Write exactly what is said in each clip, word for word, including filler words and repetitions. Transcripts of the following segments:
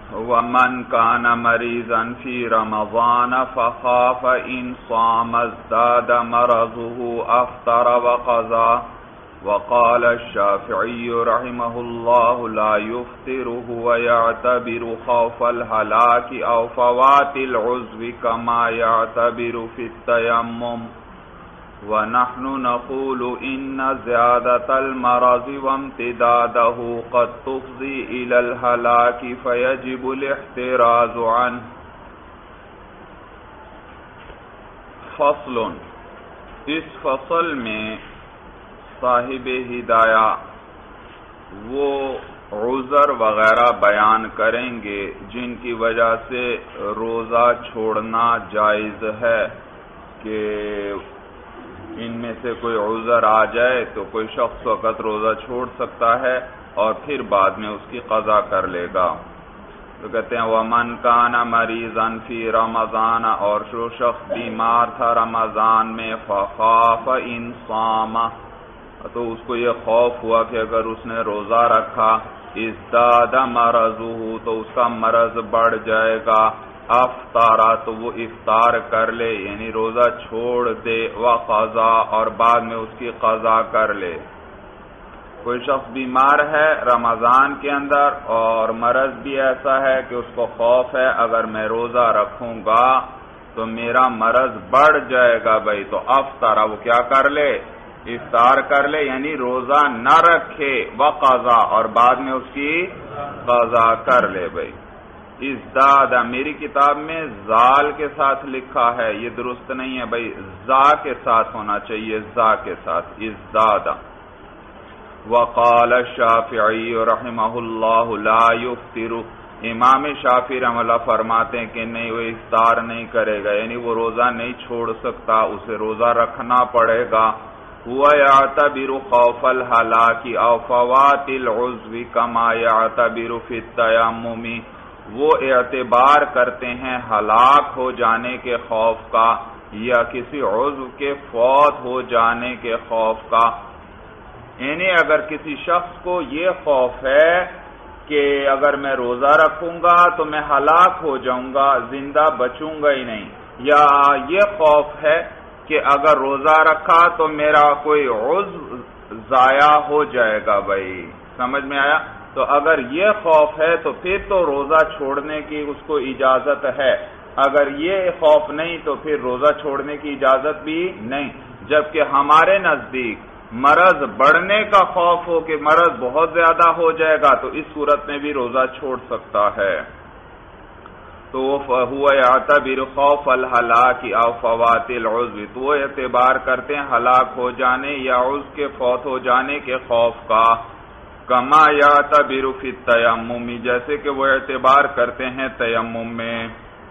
ومن كان مريضا في رمضان فخاف إن صام ازداد مرضه أفطر وقضى. وقال الشافعي رحمه الله لا يفطره ويعتبر خوف الهلاك أو فوات العذر كما يعتبر في التيمم. ونحن نقول إن زيادة المرض وامتداده قد تفضي إلى الهلاك فيجب الاحتراز عنه. فصل، اس فصل میں صاحب ہدایہ وہ عذر وغیرہ بیان کریں گے جن کی وجہ سے روزہ چھوڑنا جائز ہے، کہ ان میں سے کوئی عذر آ جائے تو کوئی شخص وقت روزہ چھوڑ سکتا ہے اور پھر بعد میں اس کی قضا کر لے گا. تو کہتے ہیں ومن کان مریضا فی رمضان، اور جو شخص بیمار تھا رمضان میں، فخاف ان صام، تو اس کو یہ خوف ہوا کہ اگر اس نے روزہ رکھا، ازداد مرضہ، تو اس کا مرض بڑھ جائے گا، افطارا، تو وہ افطار کر لے یعنی روزہ چھوڑ دے، وقضا، اور بعد میں اس کی قضا کر لے. کوئی شخص بیمار ہے رمضان کے اندر اور مرض بھی ایسا ہے کہ اس کو خوف ہے اگر میں روزہ رکھوں گا تو میرا مرض بڑھ جائے گا بھائی، تو افطارا، وہ کیا کر لے؟ افطار کر لے یعنی روزہ نہ رکھے، وقضا، اور بعد میں اس کی قضا کر لے بھائی. ازداد، میری کتاب میں زال کے ساتھ لکھا ہے، یہ درست نہیں ہے بھائی، زا کے ساتھ ہونا چاہیے، زا کے ساتھ، ازداد. وقال الشافعی رحمہ اللہ لا یفطر، امام شافعی رحمہ اللہ فرماتے ہیں کہ نہیں، وہ افطار نہیں کرے گا یعنی وہ روزہ نہیں چھوڑ سکتا، اسے روزہ رکھنا پڑے گا. هو يعتبر خوف الهلاك او فوات العذر كما يعتبر في التيمم، وہ اعتبار کرتے ہیں ہلاک ہو جانے کے خوف کا یا کسی عضو کے فوت ہو جانے کے خوف کا. یعنی اگر کسی شخص کو یہ خوف ہے کہ اگر میں روزہ رکھوں گا تو میں ہلاک ہو جاؤں گا، زندہ بچوں گا ہی نہیں، یا یہ خوف ہے کہ اگر روزہ رکھا تو میرا کوئی عضو ضائع ہو جائے گا بھائی، سمجھ میں آیا؟ تو اگر یہ خوف ہے تو پھر تو روزہ چھوڑنے کی اس کو اجازت ہے، اگر یہ خوف نہیں تو پھر روزہ چھوڑنے کی اجازت بھی نہیں. جبکہ ہمارے نزدیک مرض بڑھنے کا خوف ہو کہ مرض بہت زیادہ ہو جائے گا تو اس صورت میں بھی روزہ چھوڑ سکتا ہے. تو وہ یعتبر خوف الہلاک او فوات العذر، تو وہ اعتبار کرتے ہیں ہلاک ہو جانے یا عذر کے فوت ہو جانے کے خوف کا. کما یعتبر فی التیمم، جیسے کہ وہ اعتبار کرتے ہیں تیمم میں.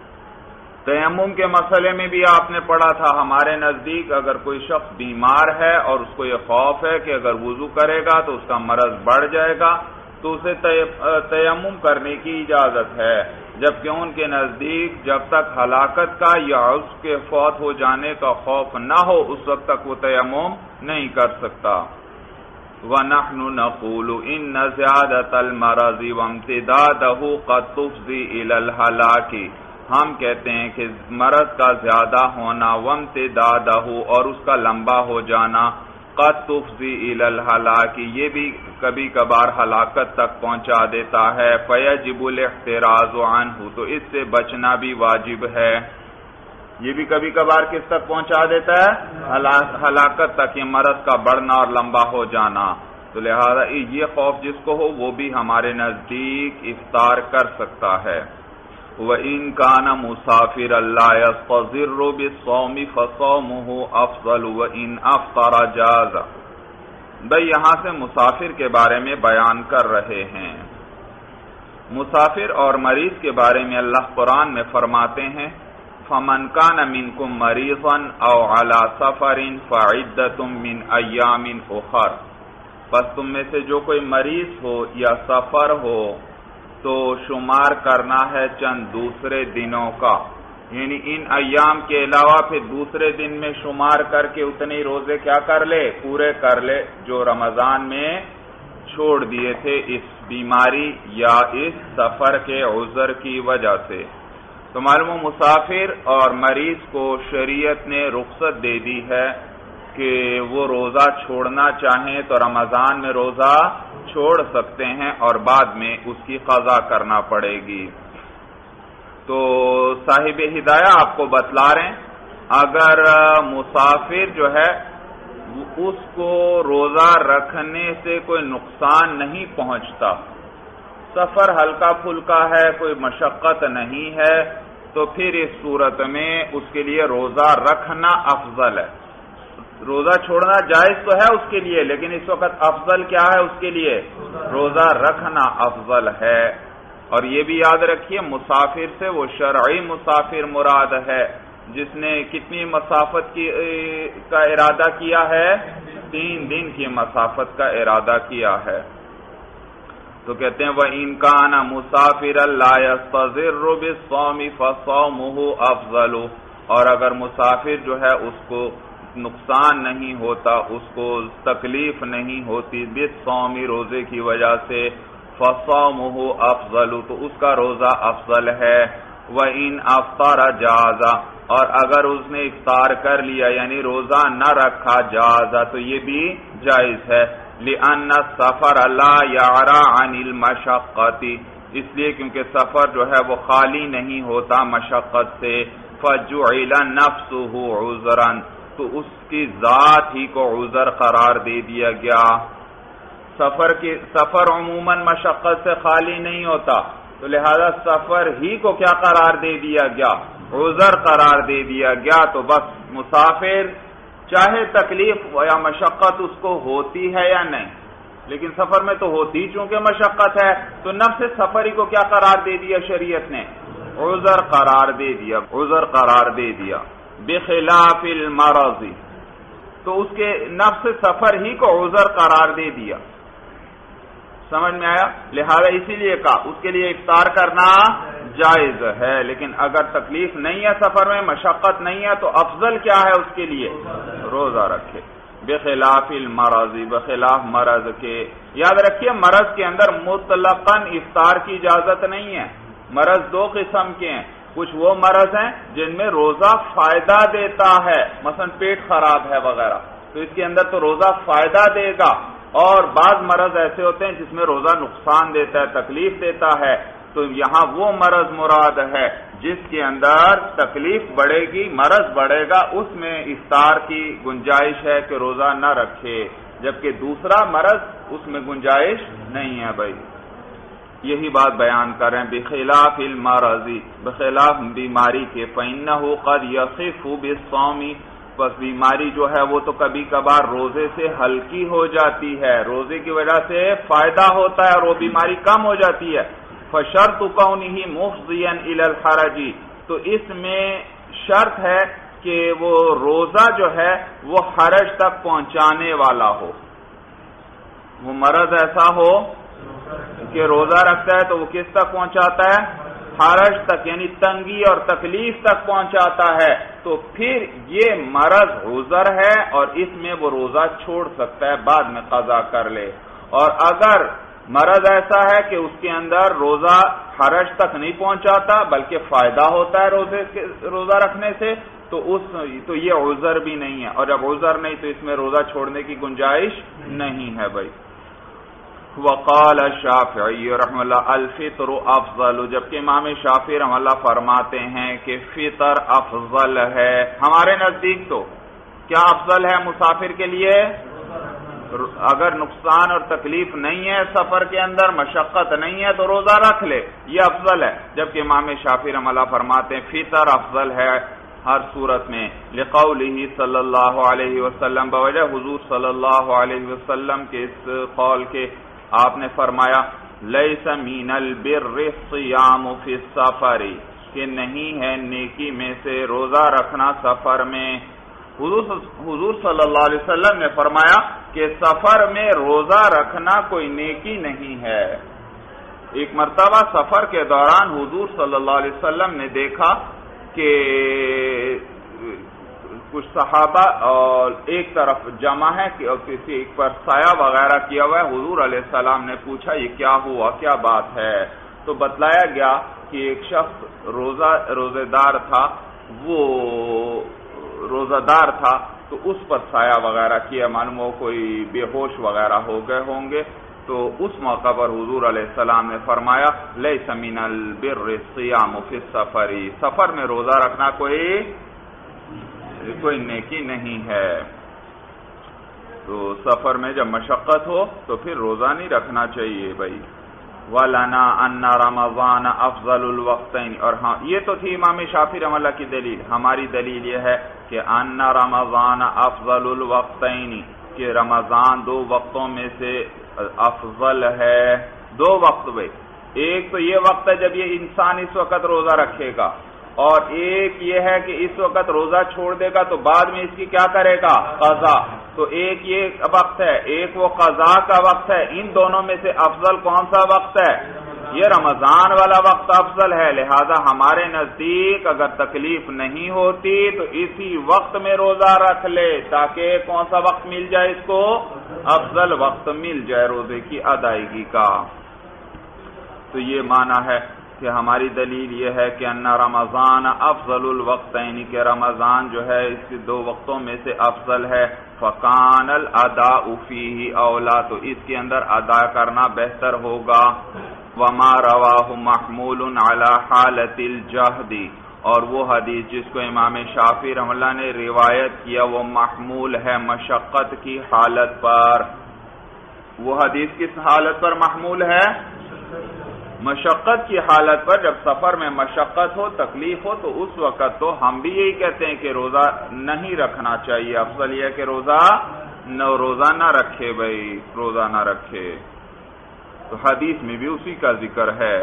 تیمم کے مسئلے میں بھی آپ نے پڑھا تھا، ہمارے نزدیک اگر کوئی شخص بیمار ہے اور اس کو یہ خوف ہے کہ اگر وضو کرے گا تو اس کا مرض بڑھ جائے گا تو اسے تیمم کرنے کی اجازت ہے، جبکہ ان کے نزدیک جب تک ہلاکت کا یا اس کے فوت ہو جانے کا خوف نہ ہو اس وقت تک وہ تیمم نہیں کر سکتا. وَنَحْنُ نَقُولُ إِنَّ زِيَادَةَ الْمَرَضِ وَامْتِدَادَهُ قَدْ تُفْضِي إِلَى الْهَلَاكِ، ہم کہتے ہیں کہ مرض کا زیادہ ہونا، وَامْتِدَادَهُ، اور اس کا لمبا ہو جانا، قَدْ تُفْضِي إِلَى الْهَلَاكِ، یہ بھی کبھی کبھار ہلاکت تک پہنچا دیتا ہے. فَيَجِبُ الْاحْتِرَازُ عَنْهُ، تو اس سے بچنا بھی واجب ہے. یہ بھی کبھی کبھار کس تک پہنچا دیتا ہے؟ ہلاکت تک، یہ مرض کا بڑھنا اور لمبا ہو جانا. تو لہذا یہ خوف جس کو ہو وہ بھی ہمارے نزدیک افطار کر سکتا ہے. وَإِن كَانَ مُسَافِرًا لَا يَسْتَضِرُّ بِالصَّوْمِ فَصَوْمُهُ أَفْضَلُ وَإِنْ أَفْطَرَ جَازَ. بھئی یہاں سے مسافر کے بارے میں بیان کر رہے ہیں. مسافر اور مریض کے بارے میں اللہ قرآن میں فرماتے ہیں فَمَنْ كَانَ مِنْكُمْ مَرِيضًا أَوْ عَلَى سَفَرٍ فَعِدَّةٌ مِّنْ أَيَّامٍ أُخَرَ، پس تم میں سے جو کوئی مریض ہو یا سفر ہو تو شمار کرنا ہے چند دوسرے دنوں کا، یعنی ان ایام کے علاوہ پھر دوسرے دن میں شمار کر کے اتنے روزے کیا کر لے؟ پورے کر لے جو رمضان میں چھوڑ دیے تھے اس بیماری یا اس سفر کے عذر کی وجہ سے۔ تو معلوم مسافر اور مریض کو شریعت نے رخصت دے دی ہے کہ وہ روزہ چھوڑنا چاہیں تو رمضان میں روزہ چھوڑ سکتے ہیں اور بعد میں اس کی قضا کرنا پڑے گی۔ تو صاحب ہدایہ آپ کو بتلا رہے ہیں اگر مسافر جو ہے اس کو روزہ رکھنے سے کوئی نقصان نہیں پہنچتا، سفر ہلکا پھلکا ہے، کوئی مشقت نہیں ہے، تو پھر اس صورت میں اس کے لیے روزہ رکھنا افضل ہے۔ روزہ چھوڑنا جائز تو ہے اس کے لیے، لیکن اس وقت افضل کیا ہے اس کے لیے؟ روزہ رکھنا افضل ہے۔ اور یہ بھی یاد رکھیے مسافر سے وہ شرعی مسافر مراد ہے جس نے کتنی مسافت کی کا ارادہ کیا ہے؟ تین دن کی مسافت کا ارادہ کیا ہے۔ تو کہتے ہیں وَإِن كَانَ مُسَافِرًا لَا يَسْتَضِرُّ بِالصَّوْمِ فَصَوْمُهُ أَفْضَلُ، اور اگر مسافر جو ہے اس کو نقصان نہیں ہوتا، اس کو تکلیف نہیں ہوتی بالصوم روزے کی وجہ سے، فَصَوْمُهُ أَفْضَلُ تو اس کا روزہ افضل ہے۔ وَإِنْ أَفْطَرَ جَازَ، اور اگر اس نے افطار کر لیا یعنی روزہ نہ رکھا جاز تو یہ بھی جائز ہے۔ لِأَنَّ السَّفَرَ لَا يَعْرَى عَنِ الْمَشَقَّةِ، اس لیے کیونکہ سفر جو ہے وہ خالی نہیں ہوتا مشقت سے۔ فَجُعِلَ نَفْسُهُ عُذْرًا، تو اس کی ذات ہی کو عذر قرار دے دیا گیا۔ سفر کی سفر عموماً مشقت سے خالی نہیں ہوتا، تو لہذا سفر ہی کو کیا قرار دے دیا گیا؟ عذر قرار دے دیا گیا۔ تو بس مسافر چاہے تکلیف یا مشقت اس کو ہوتی ہے یا نہیں، لیکن سفر میں تو ہوتی چونکہ مشقت ہے، تو نفس سفری کو کیا قرار دے دیا شریعت نے؟ عذر قرار دے دیا، عذر قرار دے دیا۔ بخلاف المرض، تو اس کے نفس سفر ہی کو عذر قرار دے دیا۔ سمجھ میں آیا؟ لہذا اسی لیے کہا اس کے لیے افطار کرنا جائز ہے، لیکن اگر تکلیف نہیں ہے سفر میں، مشقت نہیں ہے، تو افضل کیا ہے اس کے لیے؟ روزہ رکھے۔ بخلاف المرض، بخلاف مرض کے۔ یاد رکھیے مرض کے اندر مطلقاً افطار کی اجازت نہیں ہے۔ مرض دو قسم کے ہیں، کچھ وہ مرض ہیں جن میں روزہ فائدہ دیتا ہے، مثلا پیٹ خراب ہے وغیرہ، تو اس کے اندر تو روزہ فائدہ دے گا، اور بعض مرض ایسے ہوتے ہیں جس میں روزہ نقصان دیتا ہے، تکلیف دیتا ہے، تو یہاں وہ مرض مراد ہے جس کے اندر تکلیف بڑھے گی، مرض بڑھے گا، اس میں افطار کی گنجائش ہے کہ روزہ نہ رکھے، جبکہ دوسرا مرض اس میں گنجائش نہیں ہے۔ بھائی یہی بات بیان کر رہے ہیں بخلاف المرض، بخلاف بیماری کے، فإنه قد يخف بالصوم، بس بیماری جو ہے وہ تو کبھی کبھار روزے سے ہلکی ہو جاتی ہے، روزے کی وجہ سے فائدہ ہوتا ہے اور وہ بیماری کم ہو جاتی ہے۔ فشرط كونه مفضيا الى الحرج، تو اس میں شرط ہے کہ وہ روزہ جو ہے وہ حرج تک پہنچانے والا ہو، وہ مرض ایسا ہو کہ روزہ رکھتا ہے تو وہ کس تک پہنچاتا ہے؟ حرج تک، یعنی تنگی اور تکلیف تک پہنچاتا ہے، تو پھر یہ مرض عذر ہے اور اس میں وہ روزہ چھوڑ سکتا ہے، بعد میں قضا کر لے۔ اور اگر مرض ایسا ہے کہ اس کے اندر روزہ حرج تک نہیں پہنچاتا بلکہ فائدہ ہوتا ہے روزے روزہ رکھنے سے، تو اس تو یہ عذر بھی نہیں ہے، اور جب عذر نہیں تو اس میں روزہ چھوڑنے کی گنجائش نہیں ہے۔ بھائی وقال الشافعی رحمہ اللہ الفطر افضل، جبکہ امام شافعی رحمہ اللہ فرماتے ہیں کہ فطر افضل ہے۔ ہمارے نزدیک تو کیا افضل ہے مسافر کے لیے؟ اگر نقصان اور تکلیف نہیں ہے سفر کے اندر، مشقت نہیں ہے، تو روزہ رکھ لے، یہ افضل ہے، جبکہ امام شافعی رحمہ اللہ فرماتے ہیں فطر افضل ہے ہر صورت میں، لقولہ صلی اللہ علیہ وسلم، بوجہ حضور صلی اللہ علیہ وسلم کے اس قول کے، آپ نے فرمایا لیس من البر الصیام فی السفر، کہ نہیں ہے نیکی میں سے روزہ رکھنا سفر میں۔ حضور حضور صلی اللہ علیہ وسلم نے فرمایا کہ سفر میں روزہ رکھنا کوئی نیکی نہیں ہے۔ ایک مرتبہ سفر کے دوران حضور صلی اللہ علیہ وسلم نے دیکھا کہ کچھ صحابہ اور ایک طرف جمع ہے کہ کسی ایک پر سایہ وغیرہ کیا ہوا ہے. حضور علیہ السلام نے پوچھا یہ کیا ہوا, کیا بات ہے؟ تو بتلایا گیا کہ ایک شخص روزہ روزے دار تھا, وہ روزہ دار تھا تو اس پر سایہ وغیرہ کیا, معلوم ہو کوئی بے ہوش وغیرہ ہو گئے ہوں گے. تو اس موقع پر حضور علیہ السلام نے فرمایا لیس من البر الصیام فی السفر, سفر میں روزہ رکھنا کوئی کوئی نیکی نہیں ہے. تو سفر میں جب مشقت ہو تو پھر روزہ نہیں رکھنا چاہیے بھائی. وَلَنَا أَنَّ رَمَضَانَ أَفْضَلُ الْوَقْتَيْنِ, اور ہاں یہ تو تھی امام شافعی رحمہ اللہ کی دلیل. ہماری دلیل یہ ہے کہ أَنَّ رَمَضَانَ أَفْضَلُ الْوَقْتَيْنِ, کہ رمضان دو وقتوں میں سے افضل ہے. دو وقت بھائی, ایک تو یہ وقت ہے جب یہ انسان اس وقت روزہ رکھے گا, اور ایک یہ ہے کہ اس وقت روزہ چھوڑ دے گا تو بعد میں اس کی کیا کرے گا, قضا. تو ایک یہ وقت ہے, ایک وہ قضا کا وقت ہے. ان دونوں میں سے افضل کون سا وقت ہے؟ یہ رمضان والا وقت افضل ہے. لہذا ہمارے نزدیک اگر تکلیف نہیں ہوتی تو اسی وقت میں روزہ رکھ لے, تاکہ کون سا وقت مل جائے اس کو, افضل وقت مل جائے روزے کی ادائیگی کا. تو یہ معنی ہے کہ ہماری دلیل یہ ہے کہ ان رمضان افضل الوقتین, کہ رمضان جو ہے اس دو وقتوں میں سے افضل ہے. فکان الاداء فیہ اولا, تو اس کے اندر ادا کرنا بہتر ہوگا. وما رواہ محمول علی حالت الجہد, اور وہ حدیث جس کو امام شافعی رحمہ اللہ نے روایت کیا وہ محمول ہے مشقت کی حالت پر. وہ حدیث کس حالت پر محمول ہے؟ مشقت کی حالت پر. جب سفر میں مشقت ہو, تکلیف ہو, تو اس وقت تو ہم بھی یہی کہتے ہیں کہ روزہ نہیں رکھنا چاہیے. افضل یہ کہ روزہ نہ روزہ نہ رکھے بھائی, روزہ نہ رکھے. تو حدیث میں بھی اسی کا ذکر ہے.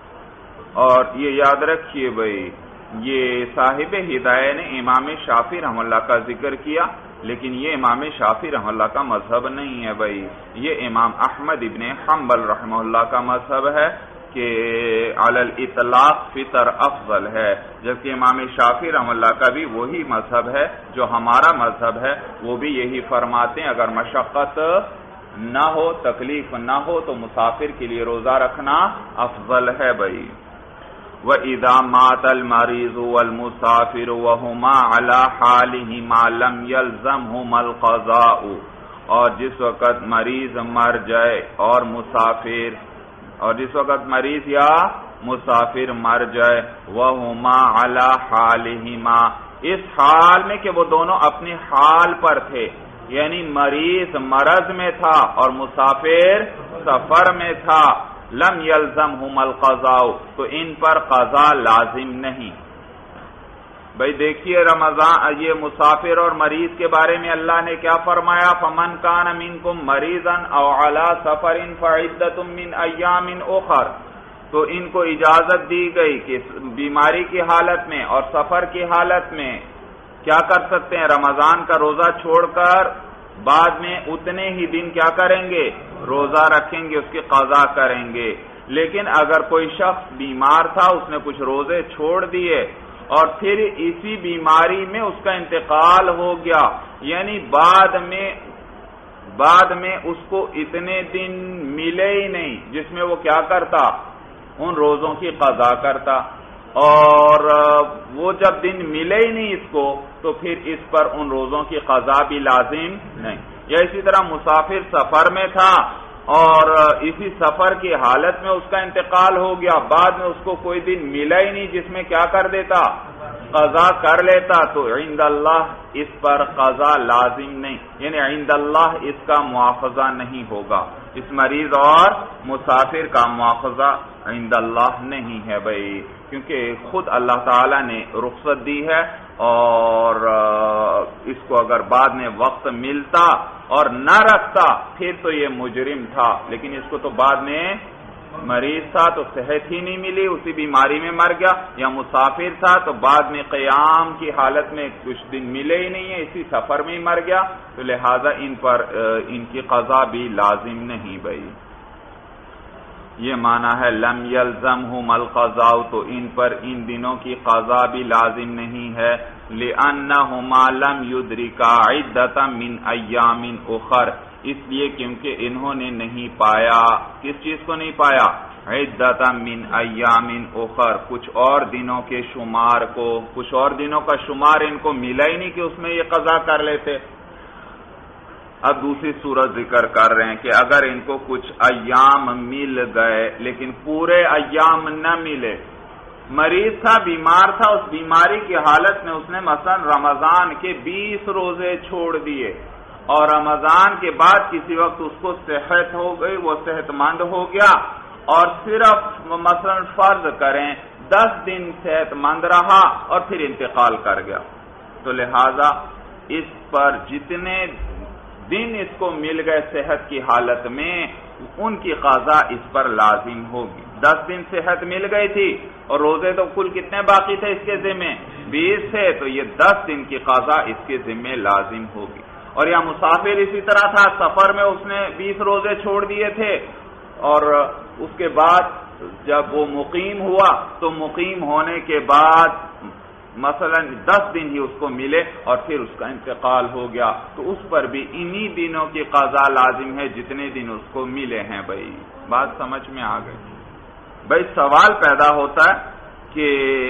اور یہ یاد رکھیے بھائی, یہ صاحب ہدایہ نے امام شافعی رحمہ اللہ کا ذکر کیا, لیکن یہ امام شافعی رحمہ اللہ کا مذہب نہیں ہے بھائی. یہ امام احمد ابن حنبل رحمہ اللہ کا مذہب ہے کہ علی الاطلاق فطر افضل ہے, جبکہ امام شافعی رحمہ اللہ کا بھی وہی مذہب ہے جو ہمارا مذہب ہے. وہ بھی یہی فرماتے ہیں اگر مشقت نہ ہو, تکلیف نہ ہو, تو مسافر کے لیے روزہ رکھنا افضل ہے بھائی. وَإِذَا مَاتَ الْمَرِيضُ وَالْمُسَافِرُ وَهُمَا عَلَى حَالِهِمَا لَمْ يَلْزَمْهُمَا الْقَضَاءُ, اور جس وقت مریض مر جائے اور مسافر, اور جس وقت مریض یا مسافر مر جائے, وَهُمَا عَلَى حَالِهِمَا, اس حال میں کہ وہ دونوں اپنی حال پر تھے, یعنی مریض مرض میں تھا اور مسافر سفر میں تھا, لم یلزمہم القضاء, تو ان پر قضا لازم نہیں. بھئی دیکھیے رمضان, یہ مسافر اور مریض کے بارے میں اللہ نے کیا فرمایا؟ فمن کان منکم مریضا او علی سفر فعدۃ من ایام اخر. تو ان کو اجازت دی گئی کہ بیماری کی حالت میں اور سفر کی حالت میں کیا کر سکتے ہیں, رمضان کا روزہ چھوڑ کر بعد میں اتنے ہی دن کیا کریں گے, روزہ رکھیں گے, اس کی قضا کریں گے. لیکن اگر کوئی شخص بیمار تھا, اس نے کچھ روزے چھوڑ دیے اور پھر اسی بیماری میں اس کا انتقال ہو گیا, یعنی بعد میں بعد میں اس کو اتنے دن ملے ہی نہیں جس میں وہ کیا کرتا, ان روزوں کی قضا کرتا, اور وہ جب دن ملے ہی نہیں اس کو تو پھر اس پر ان روزوں کی قضا بھی لازم نہیں. یا اسی طرح مسافر سفر میں تھا اور اسی سفر کی حالت میں اس کا انتقال ہو گیا, بعد میں اس کو کوئی دن ملا ہی نہیں جس میں کیا کر دیتا, قضا کر لیتا, تو عند اللہ اس پر قضا لازم نہیں, یعنی عند اللہ اس کا مواخذہ نہیں ہوگا. اس مریض اور مسافر کا مواخذہ عند اللہ نہیں ہے بھائی, کیونکہ خود اللہ تعالی نے رخصت دی ہے, اور اس کو اگر بعد میں وقت ملتا اور نہ رکھتا پھر تو یہ مجرم تھا, لیکن اس کو تو بعد میں مریض تھا تو صحت ہی نہیں ملی, اسی بیماری میں مر گیا, یا مسافر تھا تو بعد میں قیام کی حالت میں کچھ دن ملے ہی نہیں ہے, اسی سفر میں ہی مر گیا, تو لہذا ان پر ان کی قضا بھی لازم نہیں بھائی. یہ معنی ہے لم یلزمہم القضاء, تو ان پر ان دنوں کی قضا بھی لازم نہیں ہے. لِأَنَّهُمَا لَمْ يُدْرِكَا عِدَّةً مِّنْ أَيَّامٍ أُخَرَ، اس لیے کیونکہ انہوں نے نہیں پایا، کس چیز کو نہیں پایا؟ عِدَّةً مِّنْ أَيَّامٍ أُخَرَ، کچھ اور دنوں کے شمار کو، کچھ اور دنوں کا شمار ان کو ملا ہی نہیں کہ اس میں یہ قضا کر لیتے۔ اب دوسری صورت ذکر کر رہے ہیں کہ اگر ان کو کچھ ایام مل گئے لیکن پورے ایام نہ ملے، مریض تھا، بیمار تھا، اس بیماری کی حالت میں اس نے مثلا رمضان کے بیس روزے چھوڑ دیے اور رمضان کے بعد کسی وقت اس کو صحت ہو گئی، وہ صحت مند ہو گیا اور صرف مثلا فرض کریں دس دن صحت مند رہا اور پھر انتقال کر گیا، تو لہذا اس پر جتنے دن اس کو مل گئے صحت کی حالت میں ان کی قضا اس پر لازم ہوگی۔ دس دن صحت مل گئی تھی اور روزے تو کل کتنے باقی تھے اس کے ذمے؟ بیس تھے، تو یہ دس دن کی قضا اس کے ذمے لازم ہوگی۔ اور یا مسافر اسی طرح تھا، سفر میں اس نے بیس روزے چھوڑ دیے تھے اور اس کے بعد جب وہ مقیم ہوا تو مقیم ہونے کے بعد مثلا دس دن ہی اس کو ملے اور پھر اس کا انتقال ہو گیا، تو اس پر بھی انہی دنوں کی قضا لازم ہے جتنے دن اس کو ملے ہیں۔ بھائی بات سمجھ میں آ گئی؟ بھائی سوال پیدا ہوتا ہے کہ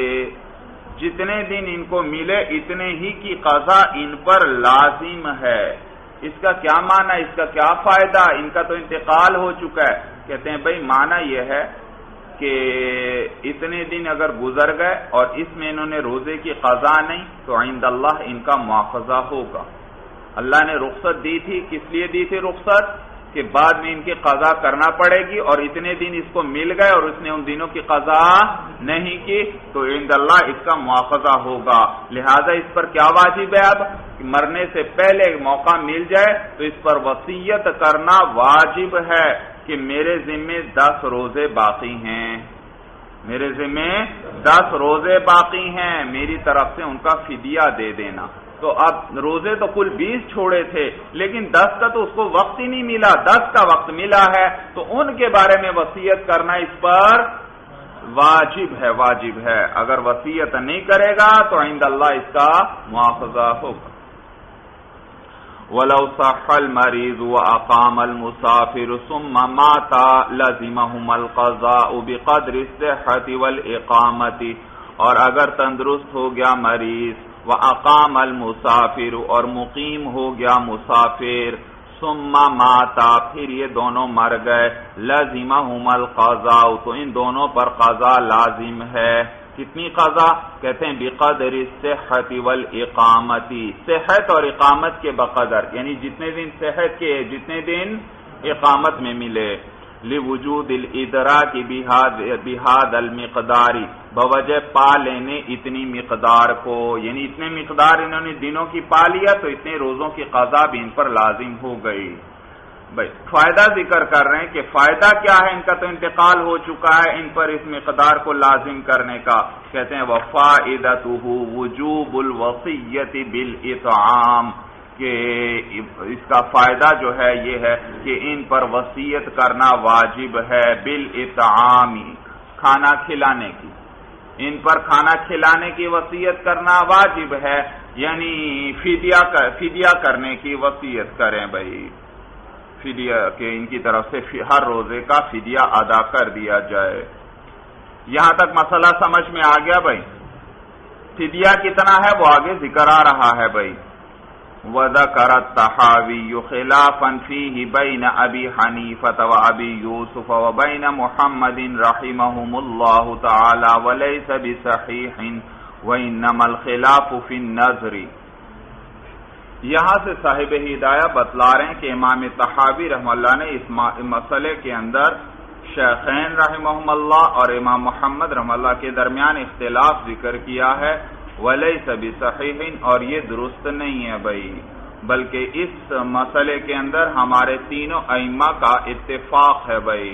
جتنے دن ان کو ملے اتنے ہی کی قضا ان پر لازم ہے، اس کا کیا معنی، اس کا کیا فائدہ؟ ان کا تو انتقال ہو چکا ہے۔ کہتے ہیں بھائی معنی یہ ہے کہ اتنے دن اگر گزر گئے اور اس میں انہوں نے روزے کی قضا نہیں تو عند اللہ ان کا مواخذہ ہوگا۔ اللہ نے رخصت دی تھی، کس لیے دی تھی رخصت؟ کہ بعد میں ان کی قضا کرنا پڑے گی اور اتنے دن اس کو مل گئے اور اس نے ان دنوں کی قضا نہیں کی تو عند اللہ اس کا مواخذہ ہوگا۔ لہذا اس پر کیا واجب ہے؟ اب مرنے سے پہلے موقع مل جائے تو اس پر وصیت کرنا واجب ہے کہ میرے ذمے دس روزے باقی ہیں، میرے ذمے دس روزے باقی ہیں، میری طرف سے ان کا فدیہ دے دینا۔ تو اب روزے تو کل بیس چھوڑے تھے لیکن دس کا تو اس کو وقت ہی نہیں ملا، دس کا وقت ملا ہے تو ان کے بارے میں وصیت کرنا اس پر واجب ہے، واجب ہے۔ اگر وصیت نہیں کرے گا تو عند اللہ اس کا مواخذہ ہوگا۔ وَلَوْ صَحَّ الْمَرِيضُ وَأَقَامَ الْمُسَافِرُ ثُمَّ مَاتَ لَزِمَهُمَا الْقَضَاءُ بِقَدْرِ الصِّحَّةِ وَالْإِقَامَةِ، اور اگر تندرست ہو گیا مریض، وَأَقَامَ الْمُسَافِرُ اور مقیم ہو گیا مسافر، ثُمَّ مَاتَ پھر یہ دونوں مر گئے، لَزِمَهُمَا الْقَضَاءُ تو ان دونوں پر قضا لازم ہے۔ کتنی قضا؟ کہتے ہیں بقدر الصحت والاقامت، صحت اور اقامت کے بقدر، یعنی جتنے دن صحت کے جتنے دن اقامت میں ملے، لوجود الادراک بہذا المقدار بوجہ پا لینے اتنی مقدار کو، یعنی اتنے مقدار انہوں نے دنوں کی پا لیا تو اتنے روزوں کی قضا بھی ان پر لازم ہو گئی۔ بھائی فائدہ ذکر کر رہے ہیں کہ فائدہ کیا ہے، ان کا تو انتقال ہو چکا ہے، ان پر اس مقدار کو لازم کرنے کا۔ کہتے ہیں وفائدتہ وجوب الوصیۃ بالاطعام، کہ اس کا فائدہ جو ہے یہ ہے کہ ان پر وصیت کرنا واجب ہے، بالاطعام کھانا کھلانے کی، ان پر کھانا کھلانے کی وصیت کرنا واجب ہے، یعنی فدیہ فدیہ کرنے کی وصیت کریں بھائی، فدیہ کہ ان کی طرف سے ہر روزے کا فدیہ ادا کر دیا جائے۔ یہاں تک مسئلہ سمجھ میں آ گیا بھائی؟ فدیہ کتنا ہے وہ آگے ذکر آ رہا ہے بھائی۔ وَذَكَرَ الطَّحَاوِيُّ خِلَافًا فِيهِ بَيْنَ أَبِي حَنِيفَةَ وَأَبِي يُوسُفَ وَبَيْنَ مُحَمَّدٍ رَحِمَهُمُ اللَّهُ تَعَالَى وَلَيْسَ بِصَحِيحٍ وَإِنَّمَا الْخِلَافُ فِي النَّذْرِ۔ یہاں سے صاحب ہدایہ بتلا رہے ہیں کہ امام طحاوی رحمہ اللہ نے اس مسئلے کے اندر شیخین رحمہم اللہ اور امام محمد رحمہ اللہ کے درمیان اختلاف ذکر کیا ہے، وَلَيْسَ بِصَحِيحٍ اور یہ درست نہیں ہے بھائی، بلکہ اس مسئلے کے اندر ہمارے تینوں ائمہ کا اتفاق ہے بھائی۔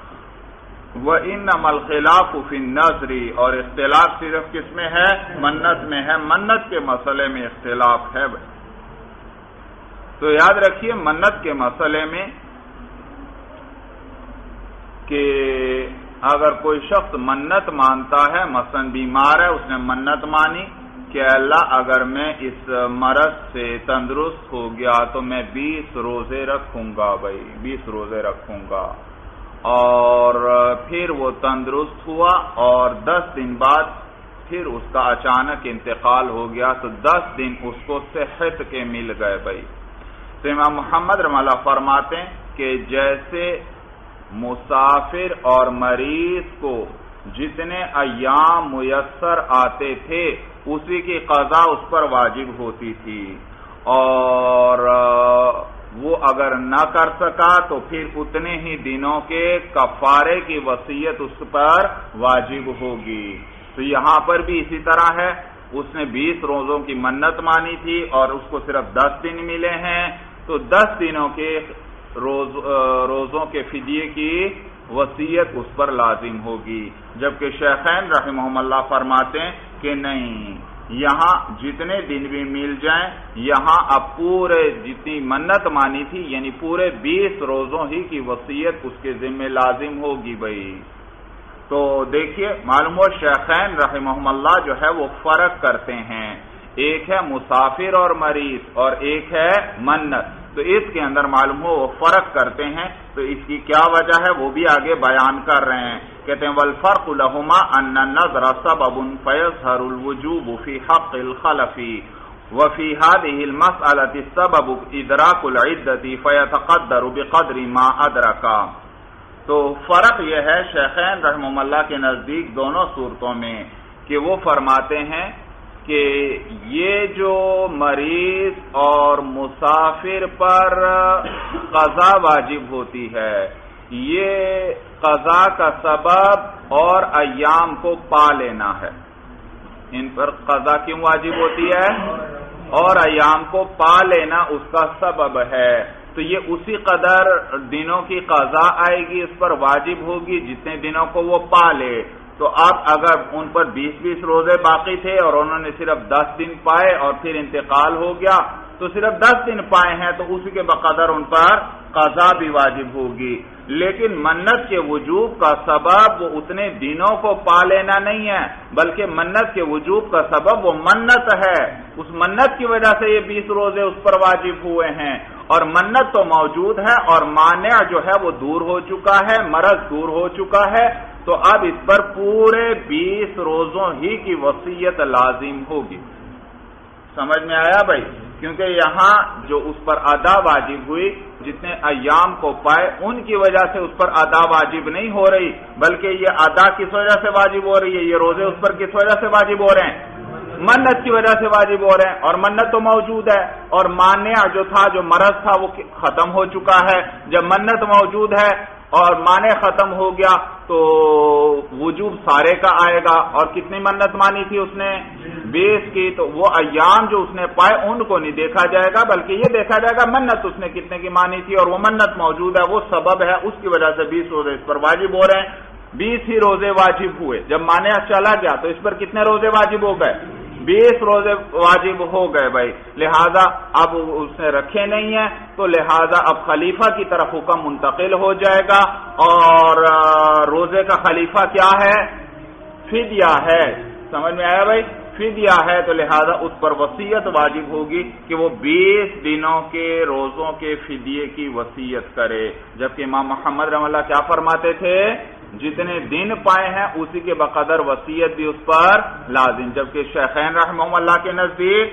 وَإِنَّمَا الْخِلَافُ فِي النَّذْرِ اور اختلاف صرف کس میں ہے؟ منت میں ہے، منت کے مسئلے میں اختلاف ہے بھائی۔ تو یاد رکھیے منت کے مسئلے میں کہ اگر کوئی شخص منت مانتا ہے، مثلا بیمار ہے، اس نے منت مانی کہ اللہ اگر میں اس مرض سے تندرست ہو گیا تو میں بیس روزے رکھوں گا بھائی بیس روزے رکھوں گا. اور پھر وہ تندرست ہوا اور دس دن بعد پھر اس کا اچانک انتقال ہو گیا تو دس دن اس کو صحت کے مل گئے بھائی. تو امام محمد رحمہ اللہ فرماتے ہیں کہ جیسے مسافر اور مریض کو جتنے ایام میسر آتے تھے اسی کی قضا اس پر واجب ہوتی تھی، اور وہ اگر نہ کر سکا تو پھر اتنے ہی دنوں کے کفارے کی وصیت اس پر واجب ہوگی. تو یہاں پر بھی اسی طرح ہے، اس نے بیس روزوں کی منت مانی تھی اور اس کو صرف دس دن ملے ہیں، تو دس دنوں کے روز روزوں کے فدیے کی وصیت اس پر لازم ہوگی. جبکہ شیخین رحمہم اللہ فرماتے ہیں کہ نہیں، یہاں جتنے دن بھی مل جائیں یہاں اب پورے جتنی منت مانی تھی یعنی پورے بیس روزوں ہی کی وصیت اس کے ذمہ لازم ہوگی بھائی. تو دیکھیے معلوم ہو شیخین رحمہم اللہ جو ہے وہ فرق کرتے ہیں، ایک ہے مسافر اور مریض اور ایک ہے منت. تو اس کے اندر معلوم ہو وہ فرق کرتے ہیں، تو اس کی کیا وجہ ہے وہ بھی آگے بیان کر رہے ہیں. کہتے ہیں والفرق لهما ان النذر سبب فيظهر الوجوب في حق الخلف وفي هذه المسألة السبب ادراك العدة فيتقدر بقدر ما ادرك. تو فرق یہ ہے شیخین رحمہ اللہ کے نزدیک دونوں صورتوں میں کہ وہ فرماتے ہیں کہ یہ جو مریض اور مسافر پر قضا واجب ہوتی ہے یہ قضا کا سبب اور ایام کو پا لینا ہے. ان پر قضا کیوں واجب ہوتی ہے؟ اور ایام کو پا لینا اس کا سبب ہے. تو یہ اسی قدر دنوں کی قضا آئے گی، اس پر واجب ہوگی جتنے دنوں کو وہ پا لے. تو اب اگر ان پر بیس بیس روزے باقی تھے اور انہوں نے صرف دس دن پائے اور پھر انتقال ہو گیا تو صرف دس دن پائے ہیں تو اسی کے بقدر ان پر قضا بھی واجب ہوگی. لیکن منت کے وجوب کا سبب وہ اتنے دنوں کو پا لینا نہیں ہے، بلکہ منت کے وجوب کا سبب وہ منت ہے. اس منت کی وجہ سے یہ بیس روزے اس پر واجب ہوئے ہیں، اور منت تو موجود ہے اور مانع جو ہے وہ دور ہو چکا ہے، مرض دور ہو چکا ہے. تو اب اس پر پورے بیس روزوں ہی کی وصیت لازم ہوگی. سمجھ میں آیا بھائی؟ کیونکہ یہاں جو اس پر ادا واجب ہوئی جتنے ایام کو پائے ان کی وجہ سے اس پر ادا واجب نہیں ہو رہی، بلکہ یہ ادا کس وجہ سے واجب ہو رہی ہے، یہ روزے اس پر کس وجہ سے واجب ہو رہے ہیں؟ منت کی وجہ سے واجب ہو رہے ہیں، اور منت تو موجود ہے اور مانع جو تھا جو مرض تھا وہ ختم ہو چکا ہے. جب منت موجود ہے اور مانع ختم ہو گیا تو وجوب سارے کا آئے گا. اور کتنی منت مانی تھی اس نے؟ بیس کی. تو وہ ایام جو اس نے پائے ان کو نہیں دیکھا جائے گا بلکہ یہ دیکھا جائے گا منت اس نے کتنے کی مانی تھی، اور وہ منت موجود ہے، وہ سبب ہے، اس کی وجہ سے بیس روزے اس پر واجب ہو رہے ہیں. بیس ہی روزے واجب ہوئے، جب مانع چلا گیا تو اس پر کتنے روزے واجب ہو گئے؟ بیس روزے واجب ہو گئے بھائی. لہذا اب اس نے رکھے نہیں ہیں تو لہذا اب خلیفہ کی طرف حکم منتقل ہو جائے گا، اور روزے کا خلیفہ کیا ہے؟ فدیہ ہے. سمجھ میں آیا بھائی؟ فدیہ ہے. تو لہذا اس پر وصیت واجب ہوگی کہ وہ بیس دنوں کے روزوں کے فدیے کی وصیت کرے. جبکہ امام محمد رحمہ اللہ کیا فرماتے تھے؟ جتنے دن پائے ہیں اسی کے بقدر وصیت بھی اس پر لازم. جبکہ شیخین رحمہ اللہ کے نزدیک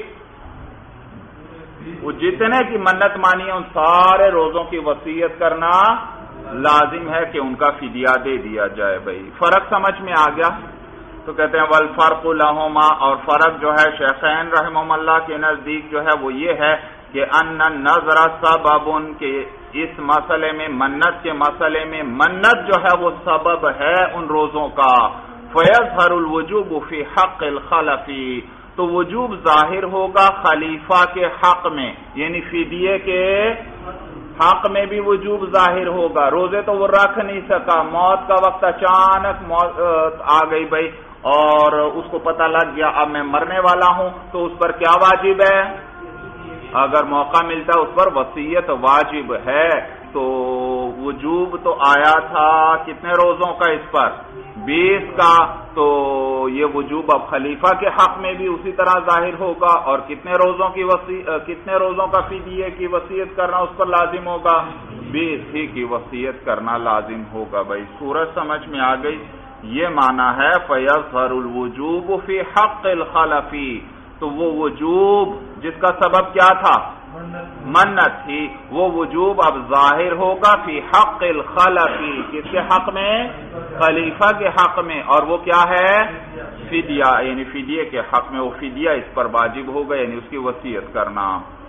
وہ جتنے کی منت مانی ہے ان سارے روزوں کی وصیت کرنا لازم ہے کہ ان کا فدیہ دے دیا جائے بھائی. فرق سمجھ میں آ گیا؟ تو کہتے ہیں والفرق لہما، اور فرق جو ہے شیخین رحمہ اللہ کے نزدیک جو ہے وہ یہ ہے کہ ان النذر سبب، کہ اس مسئلے میں منت کے مسئلے میں منت جو ہے وہ سبب ہے ان روزوں کا. فیظہر الوجوب فی حق الخلف، تو وجوب ظاہر ہوگا خلیفہ کے حق میں، یعنی فدیے کے حق میں بھی وجوب ظاہر ہوگا. روزے تو وہ رکھ نہیں سکا، موت کا وقت اچانک موت آ گئی بھائی اور اس کو پتہ لگ گیا اب میں مرنے والا ہوں، تو اس پر کیا واجب ہے؟ اگر موقع ملتا اس پر وصیت واجب ہے. تو وجوب تو آیا تھا کتنے روزوں کا اس پر؟ بیس کا، تو یہ وجوب اب خلیفہ کے حق میں بھی اسی طرح ظاہر ہوگا، اور کتنے روزوں کی وصی کتنے روزوں کا فدیے کی وصیت کرنا اس پر لازم ہوگا، بیس ہی کی وصیت کرنا لازم ہوگا۔ بھائی سورج سمجھ میں آ گئی؟ یہ معنی ہے فَيَظْهَرُ الْوُجُوبُ فِي حَقِّ الْخَلَفِ، تو وہ وجوب جس کا سبب کیا تھا، منت تھی، وہ وجوب اب ظاہر ہوگا فی حق الخلف، کس کے حق میں، خلیفہ کے حق میں، اور وہ کیا ہے، فدیہ، یعنی فدیے کے حق میں، وہ فدیہ اس پر واجب ہوگا، یعنی اس کی وصیت کرنا۔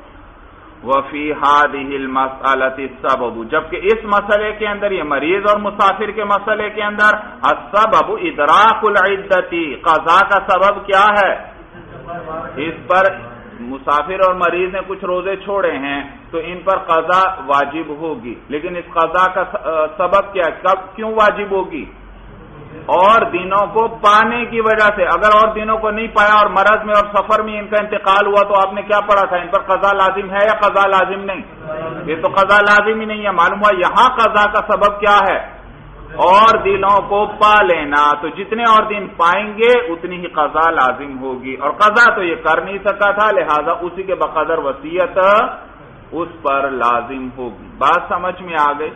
وفی هذه المسألة السبب، جبکہ اس مسئلے کے اندر، یہ مریض اور مسافر کے مسئلے کے اندر، السبب ادراک العدت، قضاء کا سبب کیا ہے، اس پر مسافر اور مریض نے کچھ روزے چھوڑے ہیں تو ان پر قضا واجب ہوگی، لیکن اس قضا کا سبب کیا ہے، کب کیوں واجب ہوگی، اور دنوں کو پانے کی وجہ سے۔ اگر اور دنوں کو نہیں پایا اور مرض میں اور سفر میں ان کا انتقال ہوا تو آپ نے کیا پڑھا تھا، ان پر قضا لازم ہے یا قضا لازم نہیں، یہ تو قضا لازم ہی نہیں ہے۔ معلوم ہوا یہاں قضا کا سبب کیا ہے، اور دنوں کو پا لینا، تو جتنے اور دن پائیں گے اتنی ہی قضا لازم ہوگی، اور قضا تو یہ کر نہیں سکا تھا، لہذا اسی کے بقدر وصیت اس پر لازم ہوگی۔ بات سمجھ میں آ گئی؟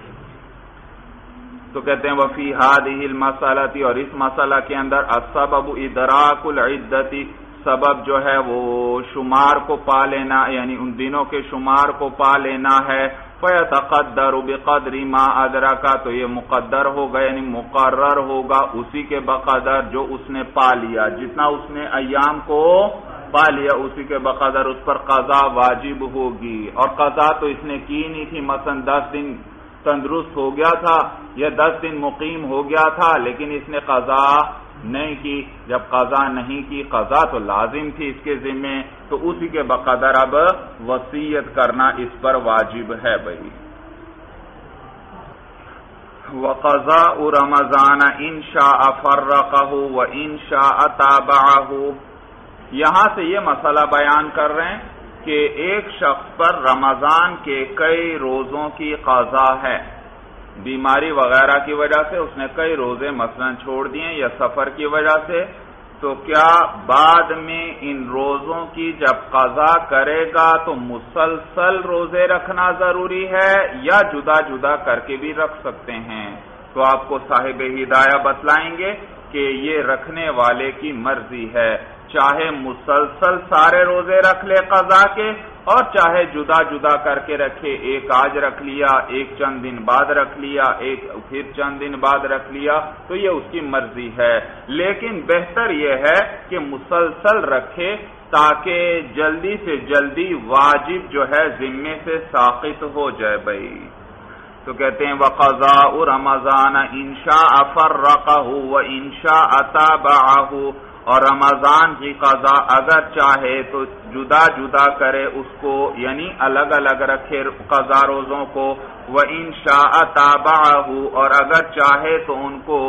تو کہتے ہیں وفی هذه المسألة، اور اس مسئلہ کے اندر السبب ادراک العدت، سبب جو ہے وہ شمار کو پا لینا، یعنی ان دنوں کے شمار کو پا لینا ہے۔ فَيَتَقَدَّرُ بِقَدْرِ مَا أَدْرَكَ، تو یہ مقدر ہوگا، یعنی مقرر ہوگا اسی کے بقدر جو اس نے پا لیا، جتنا اس نے ایام کو پا لیا اسی کے بقدر اس پر قضا واجب ہوگی۔ اور قضا تو اس نے کی نہیں تھی، مثلا دس دن تندرست ہو گیا تھا یا دس دن مقیم ہو گیا تھا، لیکن اس نے قضا نہیں کی۔ جب قضا نہیں کی، قضا تو لازم تھی اس کے ذمے، تو اسی کے بقدر اب وصیت کرنا اس پر واجب ہے۔ بھائی وَقَضَاءُ رَمَضَانَ إِنْ شَاءَ فَرَّقَهُ وَإِنْ شَاءَ تَابَعَهُ، یہاں سے یہ مسئلہ بیان کر رہے ہیں کہ ایک شخص پر رمضان کے کئی روزوں کی قضا ہے، بیماری وغیرہ کی وجہ سے اس نے کئی روزے مثلا چھوڑ دیے یا سفر کی وجہ سے، تو کیا بعد میں ان روزوں کی جب قضا کرے گا تو مسلسل روزے رکھنا ضروری ہے یا جدا جدا کر کے بھی رکھ سکتے ہیں؟ تو آپ کو صاحب ہدایہ بتلائیں گے کہ یہ رکھنے والے کی مرضی ہے، چاہے مسلسل سارے روزے رکھ لے قضا کے، اور چاہے جدا جدا کر کے رکھے، ایک آج رکھ لیا، ایک چند دن بعد رکھ لیا، ایک پھر چند دن بعد رکھ لیا، تو یہ اس کی مرضی ہے۔ لیکن بہتر یہ ہے کہ مسلسل رکھے تاکہ جلدی سے جلدی واجب جو ہے ذمے سے ساقط ہو جائے۔ بھائی تو کہتے ہیں وَقَضَاءُ رَمَضَانَ إِنْ شَاءَ فَرَّقَهُ وَإِنْ شَاءَ تَابَعَهُ، اور رمضان کی قضا اگر چاہے تو جدا جدا کرے اس کو، یعنی الگ الگ رکھے قضا روزوں کو، وَإِنْ شَاءَ تَابَعَهُ، اور اگر چاہے تو ان کو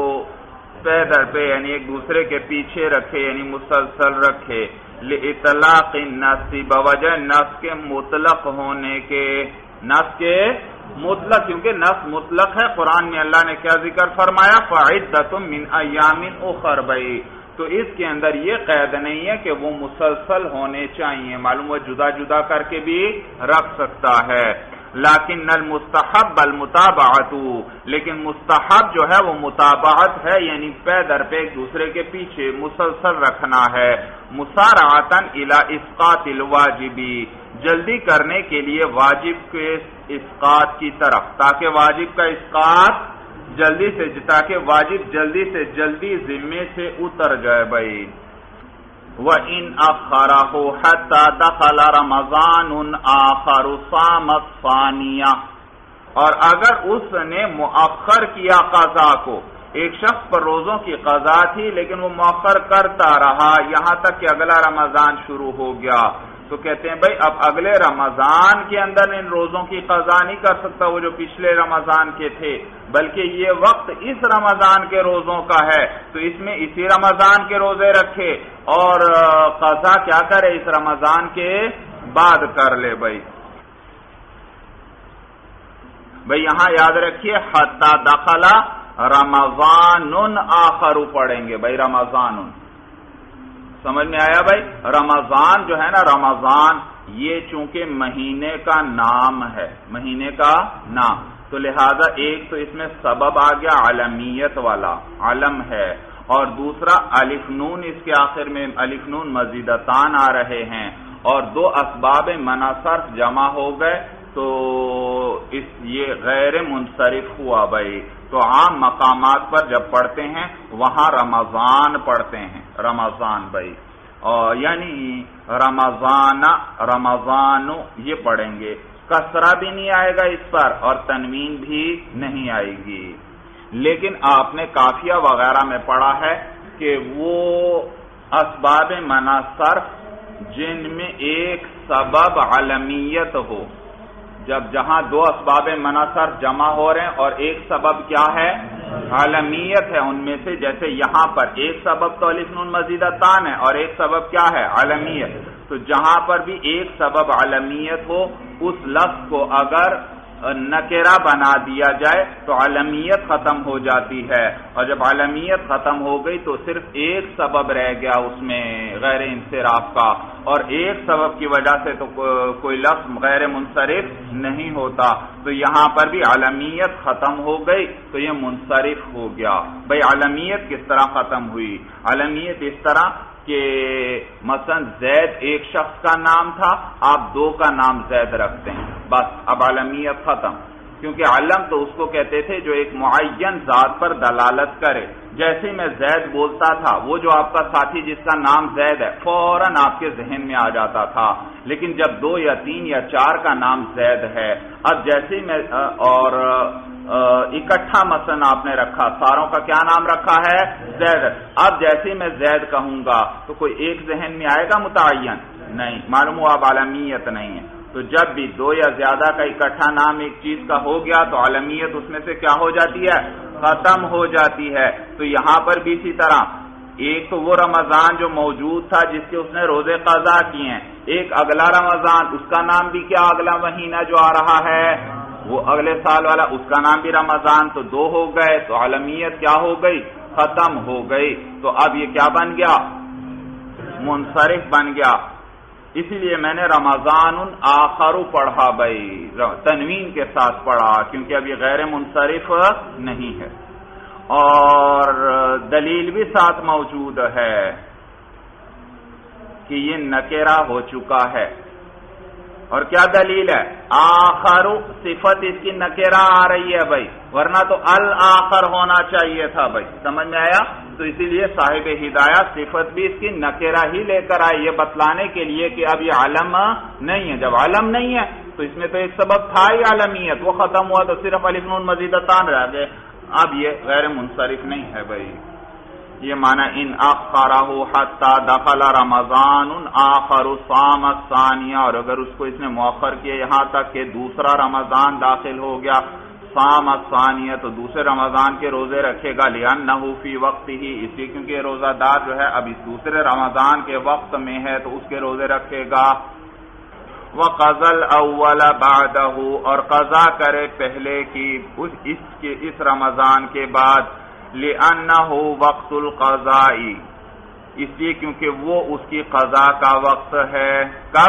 پے در پہ یعنی ایک دوسرے کے پیچھے رکھے، یعنی مسلسل رکھے، لِإِطْلَاقِ النَّصِ، بوجہ نص کے مطلق ہونے کے، نص کے مطلق، کیونکہ نص مطلق ہے۔ قرآن میں اللہ نے کیا ذکر فرمایا، فَعِدَّةٌ مِّنْ أَيَّامٍ أُخَرَ، بھائی تو اس کے اندر یہ قید نہیں ہے کہ وہ مسلسل ہونے چاہیے، معلوم ہے جدا جدا کر کے بھی رکھ سکتا ہے۔ لیکن المستحب المتابعت، لیکن مستحب جو ہے وہ متابعت ہے، یعنی پے در پہ ایک دوسرے کے پیچھے مسلسل رکھنا ہے، مسارعتاً الی اسقاط الواجب، جلدی کرنے کے لیے واجب کے اسقاط کی طرف، تاکہ واجب کا اسقاط جلدی سے تاکہ واجب جلدی سے جلدی ذمے سے اتر جائے۔ بھائی وَإِنْ أَخَّرَهُ حَتَّى دَخَلَ رَمَضَانٌ آخَرُ صَامَ الثَّانِيَةَ، اور اگر اس نے مؤخر کیا قضا کو، ایک شخص پر روزوں کی قضا تھی لیکن وہ مؤخر کرتا رہا یہاں تک کہ اگلا رمضان شروع ہو گیا، تو کہتے ہیں بھائی اب اگلے رمضان کے اندر ان روزوں کی قضا نہیں کر سکتا وہ جو پچھلے رمضان کے تھے، بلکہ یہ وقت اس رمضان کے روزوں کا ہے، تو اس میں اسی رمضان کے روزے رکھے اور قضا کیا کرے اس رمضان کے بعد کر لے۔ بھائی بھائی یہاں یاد رکھیے حتی دخلا رمضان آخر پڑھیں گے بھائی، رمضان سمجھ میں آیا بھائی؟ رمضان جو ہے نا، رمضان یہ چونکہ مہینے کا نام ہے، مہینے کا نام، تو لہذا ایک تو اس میں سبب آ گیا علمیت والا، علم ہے، اور دوسرا الف نون اس کے آخر میں الف نون مزیدتان آ رہے ہیں، اور دو اسباب منع صرف جمع ہو گئے، تو اس یہ غیر منصرف ہوا بھائی۔ تو عام مقامات پر جب پڑھتے ہیں وہاں رمضان پڑھتے ہیں، رمضان بھائی، اور یعنی رمضان رمضان یہ پڑھیں گے، کسرہ بھی نہیں آئے گا اس پر اور تنوین بھی نہیں آئے گی۔ لیکن آپ نے قافیہ وغیرہ میں پڑھا ہے کہ وہ اسباب منع صرف جن میں ایک سبب علمیت ہو، جب جہاں دو اسباب منع صرف جمع ہو رہے ہیں اور ایک سبب کیا ہے؟ علمیت ہے، ان میں سے جیسے یہاں پر ایک سبب تو الف نون مزیدتان ہے اور ایک سبب کیا ہے؟ علمیت۔ تو جہاں پر بھی ایک سبب علمیت ہو، اس لفظ کو اگر نکرہ بنا دیا جائے تو علمیت ختم ہو جاتی ہے، اور جب علمیت ختم ہو گئی تو صرف ایک سبب رہ گیا اس میں غیر انصراف کا، اور ایک سبب کی وجہ سے تو کوئی لفظ غیر منصرف نہیں ہوتا، تو یہاں پر بھی علمیت ختم ہو گئی تو یہ منصرف ہو گیا۔ بھئی علمیت کس طرح ختم ہوئی؟ علمیت اس طرح کہ مثلا زید ایک شخص کا نام تھا، آپ دو کا نام زید رکھتے ہیں، بس اب علمیت ختم، کیونکہ علم تو اس کو کہتے تھے جو ایک معین ذات پر دلالت کرے۔ جیسے میں زید بولتا تھا، وہ جو آپ کا ساتھی جس کا نام زید ہے فوراً آپ کے ذہن میں آ جاتا تھا، لیکن جب دو یا تین یا چار کا نام زید ہے، اب جیسے میں اور اکٹھا مثلا آپ نے رکھا، ساروں کا کیا نام رکھا ہے؟ زید، اب جیسے میں زید کہوں گا تو کوئی ایک ذہن میں آئے گا متعین؟ نہیں، معلوم ہوا اب علمیت نہیں ہے۔ تو جب بھی دو یا زیادہ کا اکٹھا نام ایک چیز کا ہو گیا تو علمیت اس میں سے کیا ہو جاتی ہے؟ ختم ہو جاتی ہے۔ تو یہاں پر بھی اسی طرح ایک تو وہ رمضان جو موجود تھا جس کے اس نے روزے قضا کیے ہیں، ایک اگلا رمضان، اس کا نام بھی کیا؟ اگلا مہینہ جو آ رہا ہے وہ اگلے سال والا، اس کا نام بھی رمضان، تو دو ہو گئے، تو علمیت کیا ہو گئی؟ ختم ہو گئی۔ تو اب یہ کیا بن گیا؟ منصرف بن گیا۔ اسی لیے میں نے رمضان آخر پڑھا بھائی، تنوین کے ساتھ پڑھا، کیونکہ اب یہ غیر منصرف نہیں ہے، اور دلیل بھی ساتھ موجود ہے کہ یہ نکرہ ہو چکا ہے۔ اور کیا دلیل ہے؟ آخر صفت اس کی نکرہ آ رہی ہے بھائی، ورنہ تو الآخر ہونا چاہیے تھا بھائی، سمجھ میں آیا؟ تو اسی لیے صاحب ہدایہ صفت بھی اس کی نکرہ ہی لے کر آئے، یہ بتلانے کے لیے کہ اب یہ علم نہیں ہے۔ جب علم نہیں ہے تو اس میں تو ایک سبب تھا ہی علمیت، وہ ختم ہوا تو صرف الف نون مزیدتان رہ گئے، اب یہ غیر منصرف نہیں ہے بھائی۔ یہ معنی ان اخرہ حتی دخل رمضان آخر صام الثانیہ، اور اگر اس کو اس نے مؤخر کیا یہاں تک کہ دوسرا رمضان داخل ہو گیا، صام الثانیہ، تو دوسرے رمضان کے روزے رکھے گا، لأنہ فی وقت ہی، اس لیے کیونکہ روزہ دار جو ہے اب اس دوسرے رمضان کے وقت میں ہے تو اس کے روزے رکھے گا۔ وَقَضَى الْأَوَّلَ بَعْدَهُ، اور قضا کرے پہلے کی اس کے اس رمضان کے بعد، لِأَنَّهُ وقت القضاء، اس لیے کیونکہ وہ اس کی قضا کا وقت ہے۔ کب؟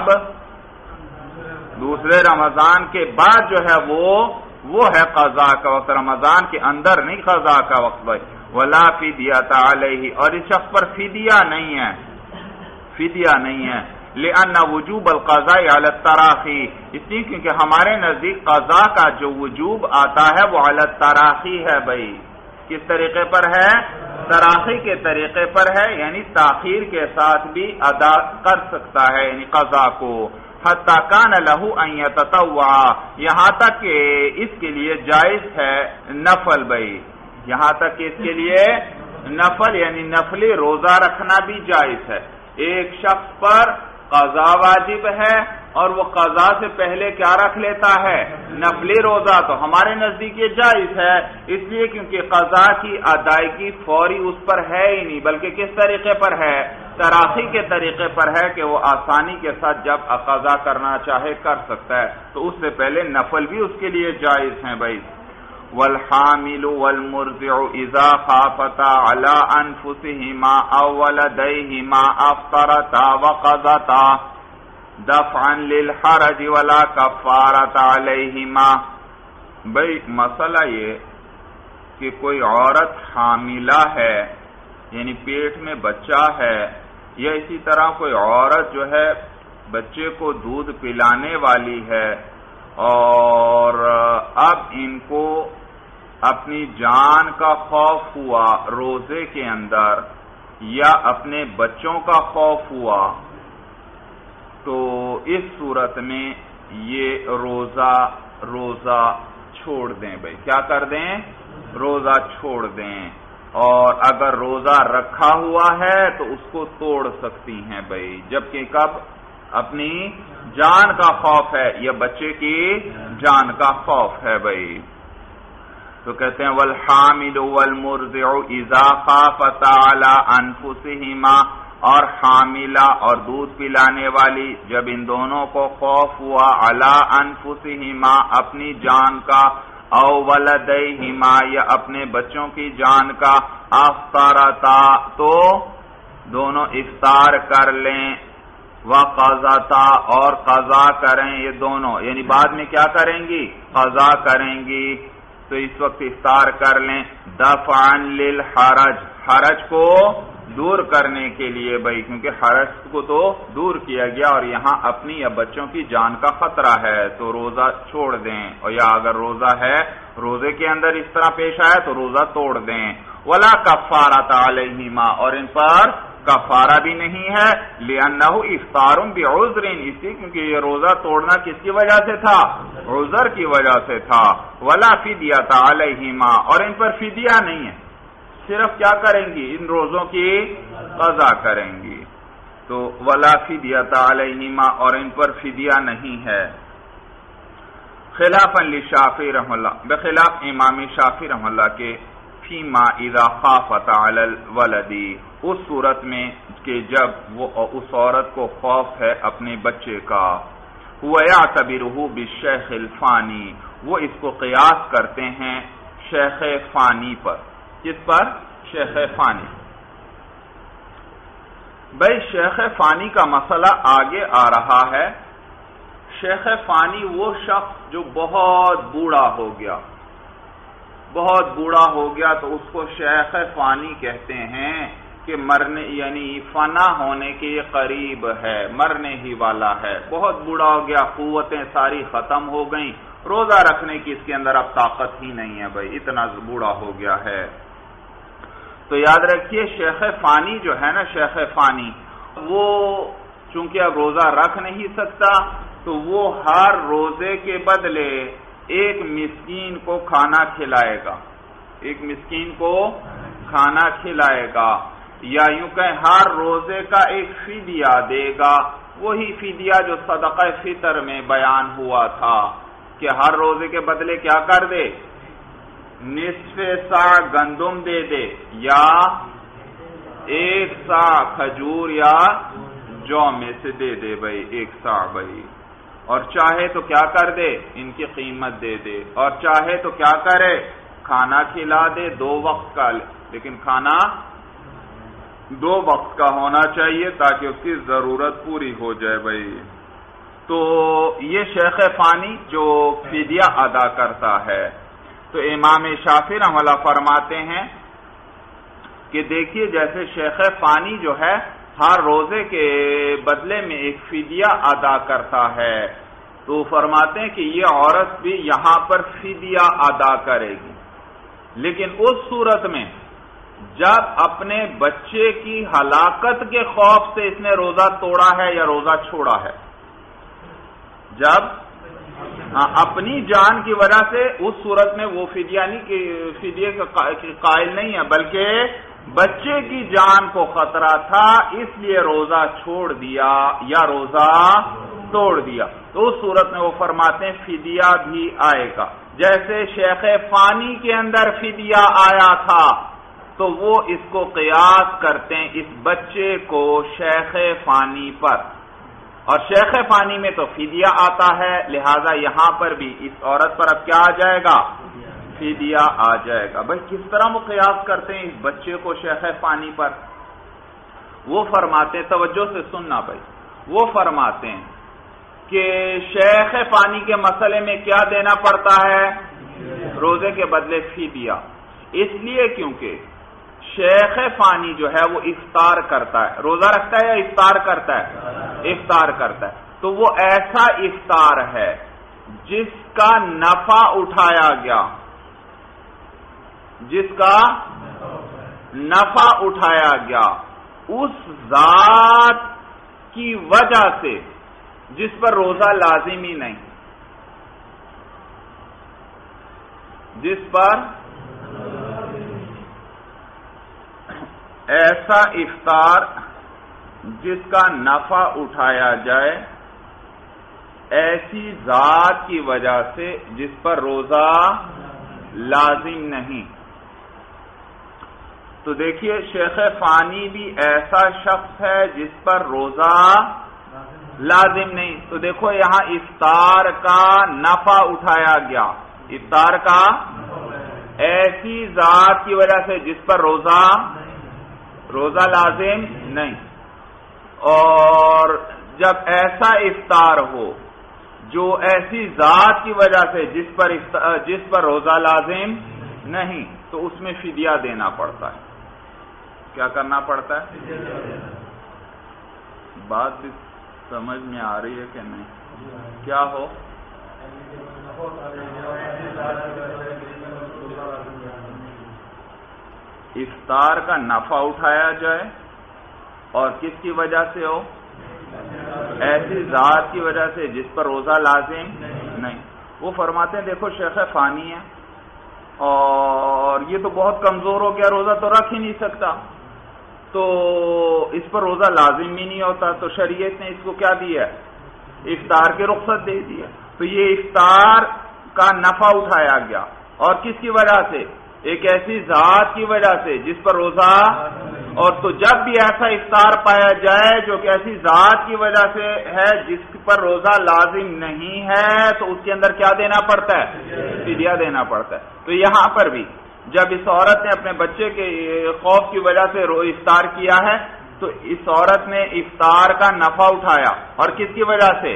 دوسرے رمضان کے بعد جو ہے وہ وہ ہے قضا کا وقت، رمضان کے اندر نہیں قضا کا وقت بھائی۔ وَلَا فِدْيَةَ عَلَيْهِ، اور اس شخص پر فدیہ نہیں ہے، فدیہ نہیں ہے، لِأَنَّ وُجُوبَ الْقَضَاءِ عَلَى التَّرَاخِي، اس لیے کیونکہ ہمارے نزدیک قضا کا جو وجوب آتا ہے وہ علی التراخی ہے بھائی۔ کس طریقے پر ہے؟ تراخی کے طریقے پر ہے، یعنی تاخیر کے ساتھ بھی ادا کر سکتا ہے یعنی قضا کو۔ حتی کان لہ ان یتطوع، یہاں تک کہ اس کے لیے جائز ہے نفل بھائی، یہاں تک کہ اس کے لیے نفل یعنی نفلی روزہ رکھنا بھی جائز ہے۔ ایک شخص پر قضا واجب ہے اور وہ قضا سے پہلے کیا رکھ لیتا ہے؟ نفلی روزہ، تو ہمارے نزدیک یہ جائز ہے، اس لیے کیونکہ قضا کی ادائیگی فوری اس پر ہے ہی نہیں، بلکہ کس طریقے پر ہے؟ تراخی کے طریقے پر ہے کہ وہ آسانی کے ساتھ جب قضا کرنا چاہے کر سکتا ہے، تو اس سے پہلے نفل بھی اس کے لیے جائز ہیں بھائی۔ والحامل والمرضع اذا خافتا علی انفسهما او ولدیهما افطرتا وقضتا دفعا للحرج ولا کفارۃ علیہما. بھئی مسئلہ یہ کہ کوئی عورت حاملہ ہے یعنی پیٹ میں بچہ ہے، یا اسی طرح کوئی عورت جو ہے بچے کو دودھ پلانے والی ہے، اور اب ان کو اپنی جان کا خوف ہوا روزے کے اندر یا اپنے بچوں کا خوف ہوا، تو اس صورت میں یہ روزہ روزہ چھوڑ دیں. بھائی کیا کر دیں؟ روزہ چھوڑ دیں. اور اگر روزہ رکھا ہوا ہے تو اس کو توڑ سکتی ہیں بھائی، جبکہ کب؟ اپنی جان کا خوف ہے یا بچے کی جان کا خوف ہے بھائی. تو کہتے ہیں والحامل والمرضع اذا خافتا علی انفسہما، اور حاملہ اور دودھ پلانے والی جب ان دونوں کو خوف ہوا علی انفسہما اپنی جان کا، او ولدیہما یا اپنے بچوں کی جان کا، افطرتا تو دونوں افطار کر لیں، وقضتا اور قضا کریں، یہ دونوں یعنی بعد میں کیا کریں گی؟ قضا کریں گی. تو اس وقت افطار کر لیں دفعا للحرج، حرج کو دور کرنے کے لیے بھائی، کیونکہ حرج کو تو دور کیا گیا اور یہاں اپنی یا بچوں کی جان کا خطرہ ہے تو روزہ چھوڑ دیں. اور یا اگر روزہ ہے روزے کے اندر اس طرح پیش آیا تو روزہ توڑ دیں. ولا کفارۃ علیہما، اور ان پر کفارہ بھی نہیں ہے، لأنہ افطار بعذر، اس لیے کیونکہ یہ روزہ توڑنا کس کی وجہ سے تھا؟ عذر کی وجہ سے تھا. ولا فدیۃ علیہما، اور ان پر فدیہ نہیں ہے، صرف کیا کریں گی؟ ان روزوں کی قضا کریں گی. تو ولا فدیۃ علیہما، اور ان پر فدیہ نہیں ہے. خلافا للشافعی رحمہ اللہ، بخلاف امام شافعی رحمہ اللہ کے فیما اذا خافت علی الولد، اس صورت میں کہ جب وہ اس عورت کو خوف ہے اپنے بچے کا، وہ یعتبرہ بالشیخ الفانی، وہ اس کو قیاس کرتے ہیں شیخ فانی پر. کس پر؟ شیخ فانی. بھائی شیخ فانی کا مسئلہ آگے آ رہا ہے. شیخ فانی وہ شخص جو بہت بوڑھا ہو گیا، بہت بوڑھا ہو گیا تو اس کو شیخ فانی کہتے ہیں کہ مرنے یعنی فنا ہونے کے قریب ہے، مرنے ہی والا ہے، بہت بوڑھا ہو گیا، قوتیں ساری ختم ہو گئیں، روزہ رکھنے کی اس کے اندر اب طاقت ہی نہیں ہے بھائی، اتنا بوڑھا ہو گیا ہے. تو یاد رکھیے شیخ فانی جو ہے نا، شیخ فانی وہ چونکہ اب روزہ رکھ نہیں سکتا تو وہ ہر روزے کے بدلے ایک مسکین کو کھانا کھلائے گا، ایک مسکین کو کھانا کھلائے گا، یا یوں کہ ہر روزے کا ایک فدیہ دے گا، وہی فدیہ جو صدقہ فطر میں بیان ہوا تھا کہ ہر روزے کے بدلے کیا کر دے؟ نصف سا گندم دے دے، یا ایک سا کھجور یا جو میں سے دے دے بھائی، ایک سا بھائی. اور چاہے تو کیا کر دے؟ ان کی قیمت دے دے. اور چاہے تو کیا کرے؟ کھانا کھلا دے دو وقت کا، لیکن کھانا دو وقت کا ہونا چاہیے تاکہ اس کی ضرورت پوری ہو جائے بھائی. تو یہ شیخ فانی جو فدیہ ادا کرتا ہے. تو امام شافعی رحمہ اللہ فرماتے ہیں کہ دیکھیے جیسے شیخ فانی جو ہے ہر روزے کے بدلے میں ایک فدیہ ادا کرتا ہے، تو فرماتے ہیں کہ یہ عورت بھی یہاں پر فدیہ ادا کرے گی، لیکن اس صورت میں جب اپنے بچے کی ہلاکت کے خوف سے اس نے روزہ توڑا ہے یا روزہ چھوڑا ہے. جب اپنی جان کی وجہ سے اس صورت میں وہ فدیہ نہیں کہ فدیے کا قائل نہیں ہے، بلکہ بچے کی جان کو خطرہ تھا اس لیے روزہ چھوڑ دیا یا روزہ توڑ دیا، تو اس صورت میں وہ فرماتے ہیں فدیہ بھی آئے گا. جیسے شیخ فانی کے اندر فدیہ آیا تھا تو وہ اس کو قیاس کرتے ہیں اس بچے کو شیخ فانی پر، اور شیخ فانی میں تو فدیہ آتا ہے، لہذا یہاں پر بھی اس عورت پر اب کیا آ جائے گا؟ فدیہ آ جائے گا۔ بھائی کس طرح وہ قیاس کرتے ہیں اس بچے کو شیخ فانی پر؟ وہ فرماتے ہیں، توجہ سے سننا بھائی، وہ فرماتے ہیں کہ شیخ فانی کے مسئلے میں کیا دینا پڑتا ہے؟ روزے کے بدلے فدیہ، اس لیے کیونکہ شیخ فانی جو ہے وہ افطار کرتا ہے، روزہ رکھتا ہے یا افطار کرتا ہے؟ افطار کرتا ہے، تو وہ ایسا افطار ہے جس کا نفع اٹھایا گیا، جس کا نفع اٹھایا گیا اس ذات کی وجہ سے جس پر روزہ لازمی نہیں، جس پر ایسا افطار جس کا نفع اٹھایا جائے ایسی ذات کی وجہ سے جس پر روزہ لازم نہیں۔ تو دیکھیے شیخ فانی بھی ایسا شخص ہے جس پر روزہ لازم نہیں، تو دیکھو یہاں افطار کا نفع اٹھایا گیا، افطار کا ایسی ذات کی وجہ سے جس پر روزہ روزہ لازم نہیں، اور جب ایسا افطار ہو جو ایسی ذات کی وجہ سے جس پر جس پر روزہ لازم نہیں، تو اس میں فدیہ دینا پڑتا ہے۔ کیا کرنا پڑتا ہے؟ بات بھی سمجھ میں آ رہی ہے کہ نہیں؟ کیا ہو؟ افطار کا نفع اٹھایا جائے اور کس کی وجہ سے ہو؟ ایسی ذات کی وجہ سے جس پر روزہ لازم نہیں۔ وہ فرماتے ہیں دیکھو شیخ فانی ہے اور یہ تو بہت کمزور ہو گیا، روزہ تو رکھ ہی نہیں سکتا، تو اس پر روزہ لازم ہی نہیں ہوتا، تو شریعت نے اس کو کیا دیا؟ افطار کی رخصت دے دی ہے۔ تو یہ افطار کا نفع اٹھایا گیا اور کس کی وجہ سے؟ ایک ایسی ذات کی وجہ سے جس پر روزہ، اور تو جب بھی ایسا افطار پایا جائے جو کہ ایسی ذات کی وجہ سے ہے جس پر روزہ لازم نہیں ہے، تو اس کے اندر کیا دینا پڑتا ہے؟ فدیہ دینا پڑتا ہے۔ تو یہاں پر بھی جب اس عورت نے اپنے بچے کے خوف کی وجہ سے افطار کیا ہے تو اس عورت نے افطار کا نفع اٹھایا اور کس کی وجہ سے؟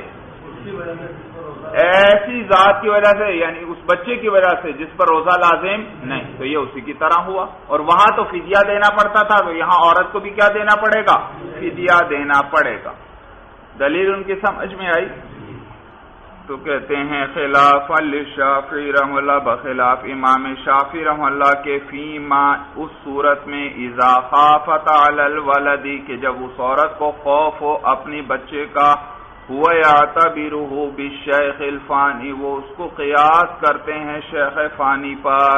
ایسی ذات کی وجہ سے، یعنی اس بچے کی وجہ سے جس پر روزہ لازم نہیں، تو یہ اسی کی طرح ہوا، اور وہاں تو فدیہ دینا پڑتا تھا، تو یہاں عورت کو بھی کیا دینا پڑے گا؟ فدیہ دینا پڑے گا۔ دلیل ان کی سمجھ میں آئی؟ تو کہتے ہیں خلاف للشافعی رحمہ اللہ، بخلاف امام شافعی رحمہ اللہ کے فیما اس صورت میں اذا خافت علی الولد کہ جب اس عورت کو خوف ہو اپنی بچے کا، ہوا یعتبرہ بالشیخ الفانی وہ اس کو قیاس کرتے ہیں شیخ فانی پر،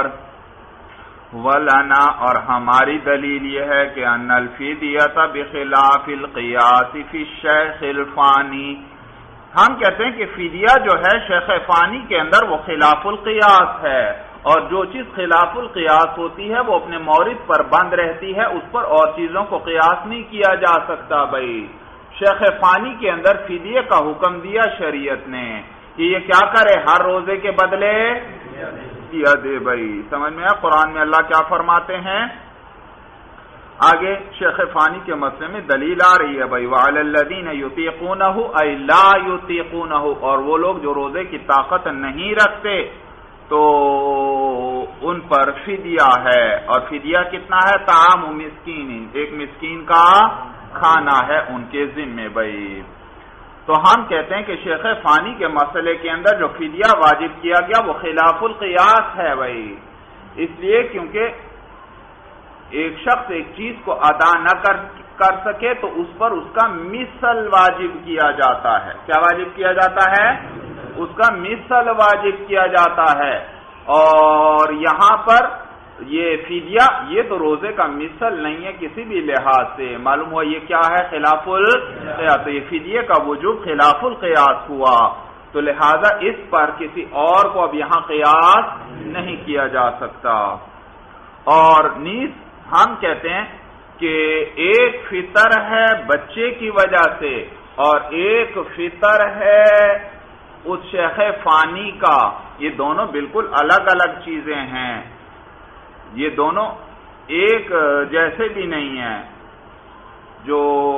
ولنا اور ہماری دلیل یہ ہے کہ ان الفدیۃ بخلاف القیاس فی الشیخ الفانی، ہم کہتے ہیں کہ فدیہ جو ہے شیخ فانی کے اندر وہ خلاف القیاس ہے، اور جو چیز خلاف القیاس ہوتی ہے وہ اپنے مورد پر بند رہتی ہے، اس پر اور چیزوں کو قیاس نہیں کیا جا سکتا۔ بھائی شیخ فانی کے اندر فدیہ کا حکم دیا شریعت نے کہ یہ کیا کرے؟ ہر روزے کے بدلے فدیہ دے۔ بھائی سمجھ میں ہے قرآن میں اللہ کیا فرماتے ہیں؟ آگے شیخ فانی کے مسئلے میں دلیل آ رہی ہے بھائی وَعَلَى الَّذِينَ يُطِيقُونَهُ أَيْ لَا يُطِيقُونَهُ، اور وہ لوگ جو روزے کی طاقت نہیں رکھتے تو ان پر فدیہ ہے، اور فدیہ کتنا ہے؟ طعام مسکین، ایک مسکین کا کھانا ہے ان کے ذمے۔ بھائی تو ہم کہتے ہیں کہ شیخ فانی کے مسئلے کے اندر جو فدیہ واجب کیا گیا وہ خلاف القیاس ہے بھائی، اس لیے کیونکہ ایک شخص ایک چیز کو ادا نہ کر کر سکے تو اس پر اس کا مثل واجب کیا جاتا ہے۔ کیا واجب کیا جاتا ہے؟ اس کا مثل واجب کیا جاتا ہے، اور یہاں پر یہ فدیہ یہ تو روزے کا مثل نہیں ہے کسی بھی لحاظ سے، معلوم ہوا یہ کیا ہے؟ خلاف القیاس، تو یہ فدیہ کا وجوب خلاف القیاس ہوا، تو لہذا اس پر کسی اور کو اب یہاں قیاس نہیں کیا جا سکتا۔ اور نیز ہم کہتے ہیں کہ ایک فطر ہے بچے کی وجہ سے اور ایک فطر ہے اس شیخ فانی کا، یہ دونوں بالکل الگ الگ چیزیں ہیں، یہ دونوں ایک جیسے بھی نہیں ہیں۔ جو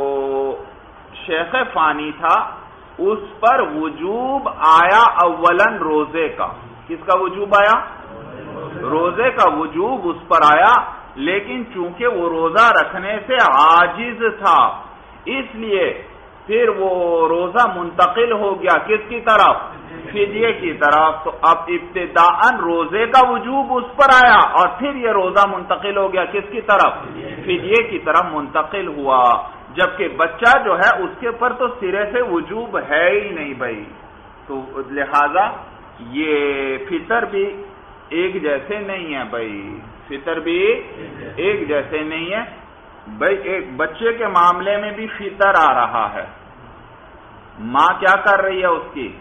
شیخ فانی تھا اس پر وجوب آیا اولن روزے کا، کس کا وجوب آیا؟ روزے کا وجوب اس پر آیا، لیکن چونکہ وہ روزہ رکھنے سے عاجز تھا اس لیے پھر وہ روزہ منتقل ہو گیا کس کی طرف؟ فدیے کی طرف۔ تو اب ابتداءً روزے کا وجوب اس پر آیا اور پھر یہ روزہ منتقل ہو گیا کس کی طرف؟ فدیے کی طرف منتقل ہوا، جبکہ بچہ جو ہے اس کے پر تو سرے سے وجوب ہے ہی نہیں بھائی، تو لہذا یہ فطر بھی ایک جیسے نہیں ہے بھائی، فطر بھی ایک جیسے نہیں ہے بھائی۔ ایک بچے کے معاملے میں بھی فطر آ رہا ہے، ماں کیا کر رہی ہے اس کی،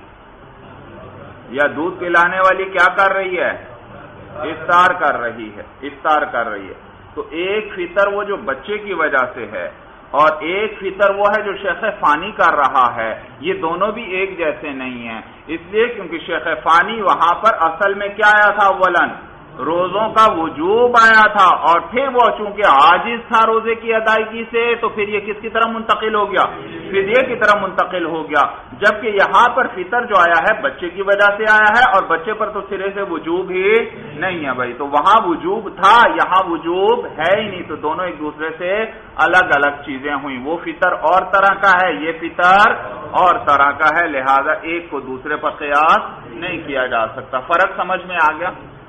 یا دودھ پلانے والی کیا کر رہی ہے؟ افطار کر رہی ہے، افطار کر رہی ہے۔ تو ایک فطر وہ جو بچے کی وجہ سے ہے اور ایک فطر وہ ہے جو شیخ فانی کر رہا ہے، یہ دونوں بھی ایک جیسے نہیں ہیں، اس لیے کیونکہ شیخ فانی وہاں پر اصل میں کیا آیا تھا؟ اولن روزوں کا وجوب آیا تھا، اور پھر وہ چونکہ عاجز تھا روزے کی ادائیگی سے تو پھر یہ کس کی طرف منتقل ہو گیا؟ فدیے کی طرف منتقل ہو گیا، جبکہ یہاں پر فطر جو آیا ہے بچے کی وجہ سے آیا ہے اور بچے پر تو سرے سے وجوب ہی نہیں ہے بھائی، تو وہاں وجوب تھا یہاں وجوب ہے ہی نہیں، تو دونوں ایک دوسرے سے الگ الگ چیزیں ہوئیں، وہ فطر اور طرح کا ہے، یہ فطر اور طرح کا ہے، لہذا ایک کو دوسرے پر قیاس نہیں کیا جا سکتا۔ فرق سمجھ میں آ گیا؟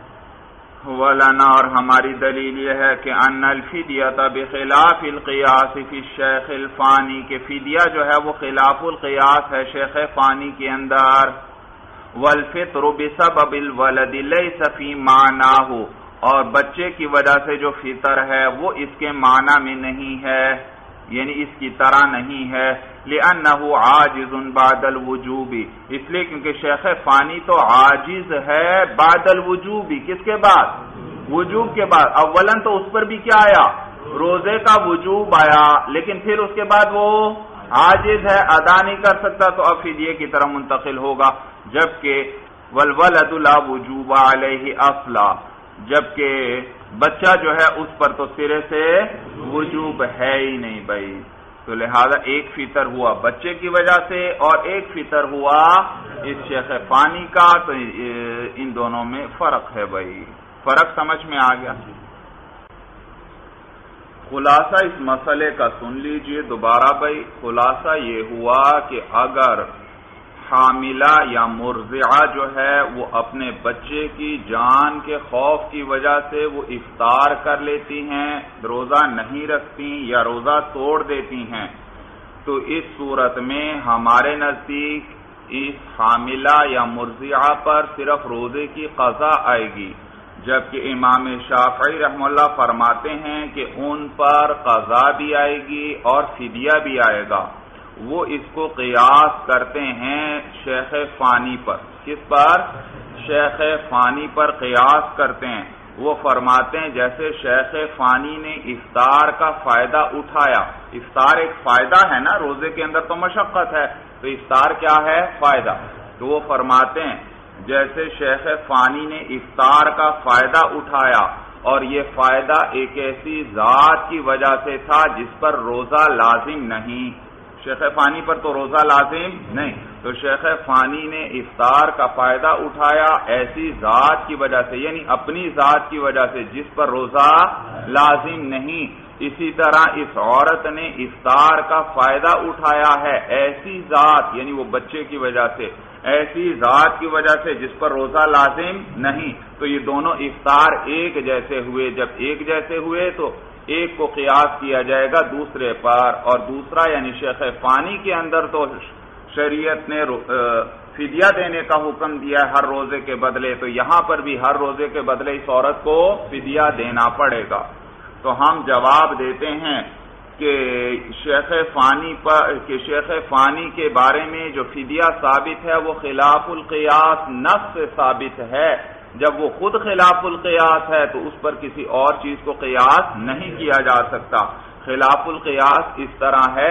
ولنا، اور ہماری دلیل یہ ہے کہ ان الفدیۃ بخلاف القیاس فی الشیخ الفانی، کہ فدیہ جو ہے وہ خلاف القیاس ہے شیخ فانی کے اندر، والفطر بسبب الولد لیس فی معناہ، اور بچے کی وجہ سے جو فطر ہے وہ اس کے معنی میں نہیں ہے، یعنی اس کی طرح نہیں ہے، لأنہ عاجز بعد الوجوب، اس لیے کیونکہ شیخ فانی تو عاجز ہے بعد الوجوب، کس کے بعد؟ وجوب کے بعد۔ اولاً تو اس پر بھی کیا آیا؟ روزے کا وجوب آیا، لیکن پھر اس کے بعد وہ عاجز ہے، ادا نہیں کر سکتا، تو اب فدیے کی طرح منتقل ہوگا، جبکہ والولد لا وجوب علیہ اصلا، جبکہ بچہ جو ہے اس پر تو سرے سے وجوب ہے ہی نہیں بھائی، تو لہذا ایک فطر ہوا بچے کی وجہ سے اور ایک فطر ہوا اس شیخ فانی کا، تو ان دونوں میں فرق ہے بھائی، فرق سمجھ میں آ گیا۔ خلاصہ اس مسئلے کا سن لیجئے دوبارہ بھائی، خلاصہ یہ ہوا کہ اگر حاملہ یا مرضعہ جو ہے وہ اپنے بچے کی جان کے خوف کی وجہ سے وہ افطار کر لیتی ہیں، روزہ نہیں رکھتی یا روزہ توڑ دیتی ہیں، تو اس صورت میں ہمارے نزدیک اس حاملہ یا مرضعہ پر صرف روزے کی قضا آئے گی، جبکہ امام شافعی رحمہ اللہ فرماتے ہیں کہ ان پر قضا بھی آئے گی اور فدیہ بھی آئے گا۔ وہ اس کو قیاس کرتے ہیں شیخ فانی پر، کس پر؟ شیخ فانی پر قیاس کرتے ہیں۔ وہ فرماتے ہیں جیسے شیخ فانی نے افطار کا فائدہ اٹھایا، افطار ایک فائدہ ہے نا، روزے کے اندر تو مشقت ہے، تو افطار کیا ہے؟ فائدہ، تو وہ فرماتے ہیں جیسے شیخ فانی نے افطار کا فائدہ اٹھایا اور یہ فائدہ ایک ایسی ذات کی وجہ سے تھا جس پر روزہ لازم نہیں، شیخ فانی پر تو روزہ لازم نہیں، تو شیخ فانی نے افطار کا فائدہ اٹھایا ایسی ذات کی وجہ سے، یعنی اپنی ذات کی وجہ سے جس پر روزہ لازم نہیں، اسی طرح اس عورت نے افطار کا فائدہ اٹھایا ہے ایسی ذات، یعنی وہ بچے کی وجہ سے، ایسی ذات کی وجہ سے جس پر روزہ لازم نہیں، تو یہ دونوں افطار ایک جیسے ہوئے، جب ایک جیسے ہوئے تو ایک کو قیاس کیا جائے گا دوسرے پر، اور دوسرا یعنی شیخ فانی کے اندر تو شریعت نے فدیہ دینے کا حکم دیا ہے ہر روزے کے بدلے، تو یہاں پر بھی ہر روزے کے بدلے اس عورت کو فدیہ دینا پڑے گا۔ تو ہم جواب دیتے ہیں کہ شیخ فانی پر کہ شیخ فانی کے بارے میں جو فدیہ ثابت ہے وہ خلاف القیاس نص سے ثابت ہے، جب وہ خود خلاف القیاس ہے تو اس پر کسی اور چیز کو قیاس نہیں کیا جا سکتا۔ خلاف القیاس اس طرح ہے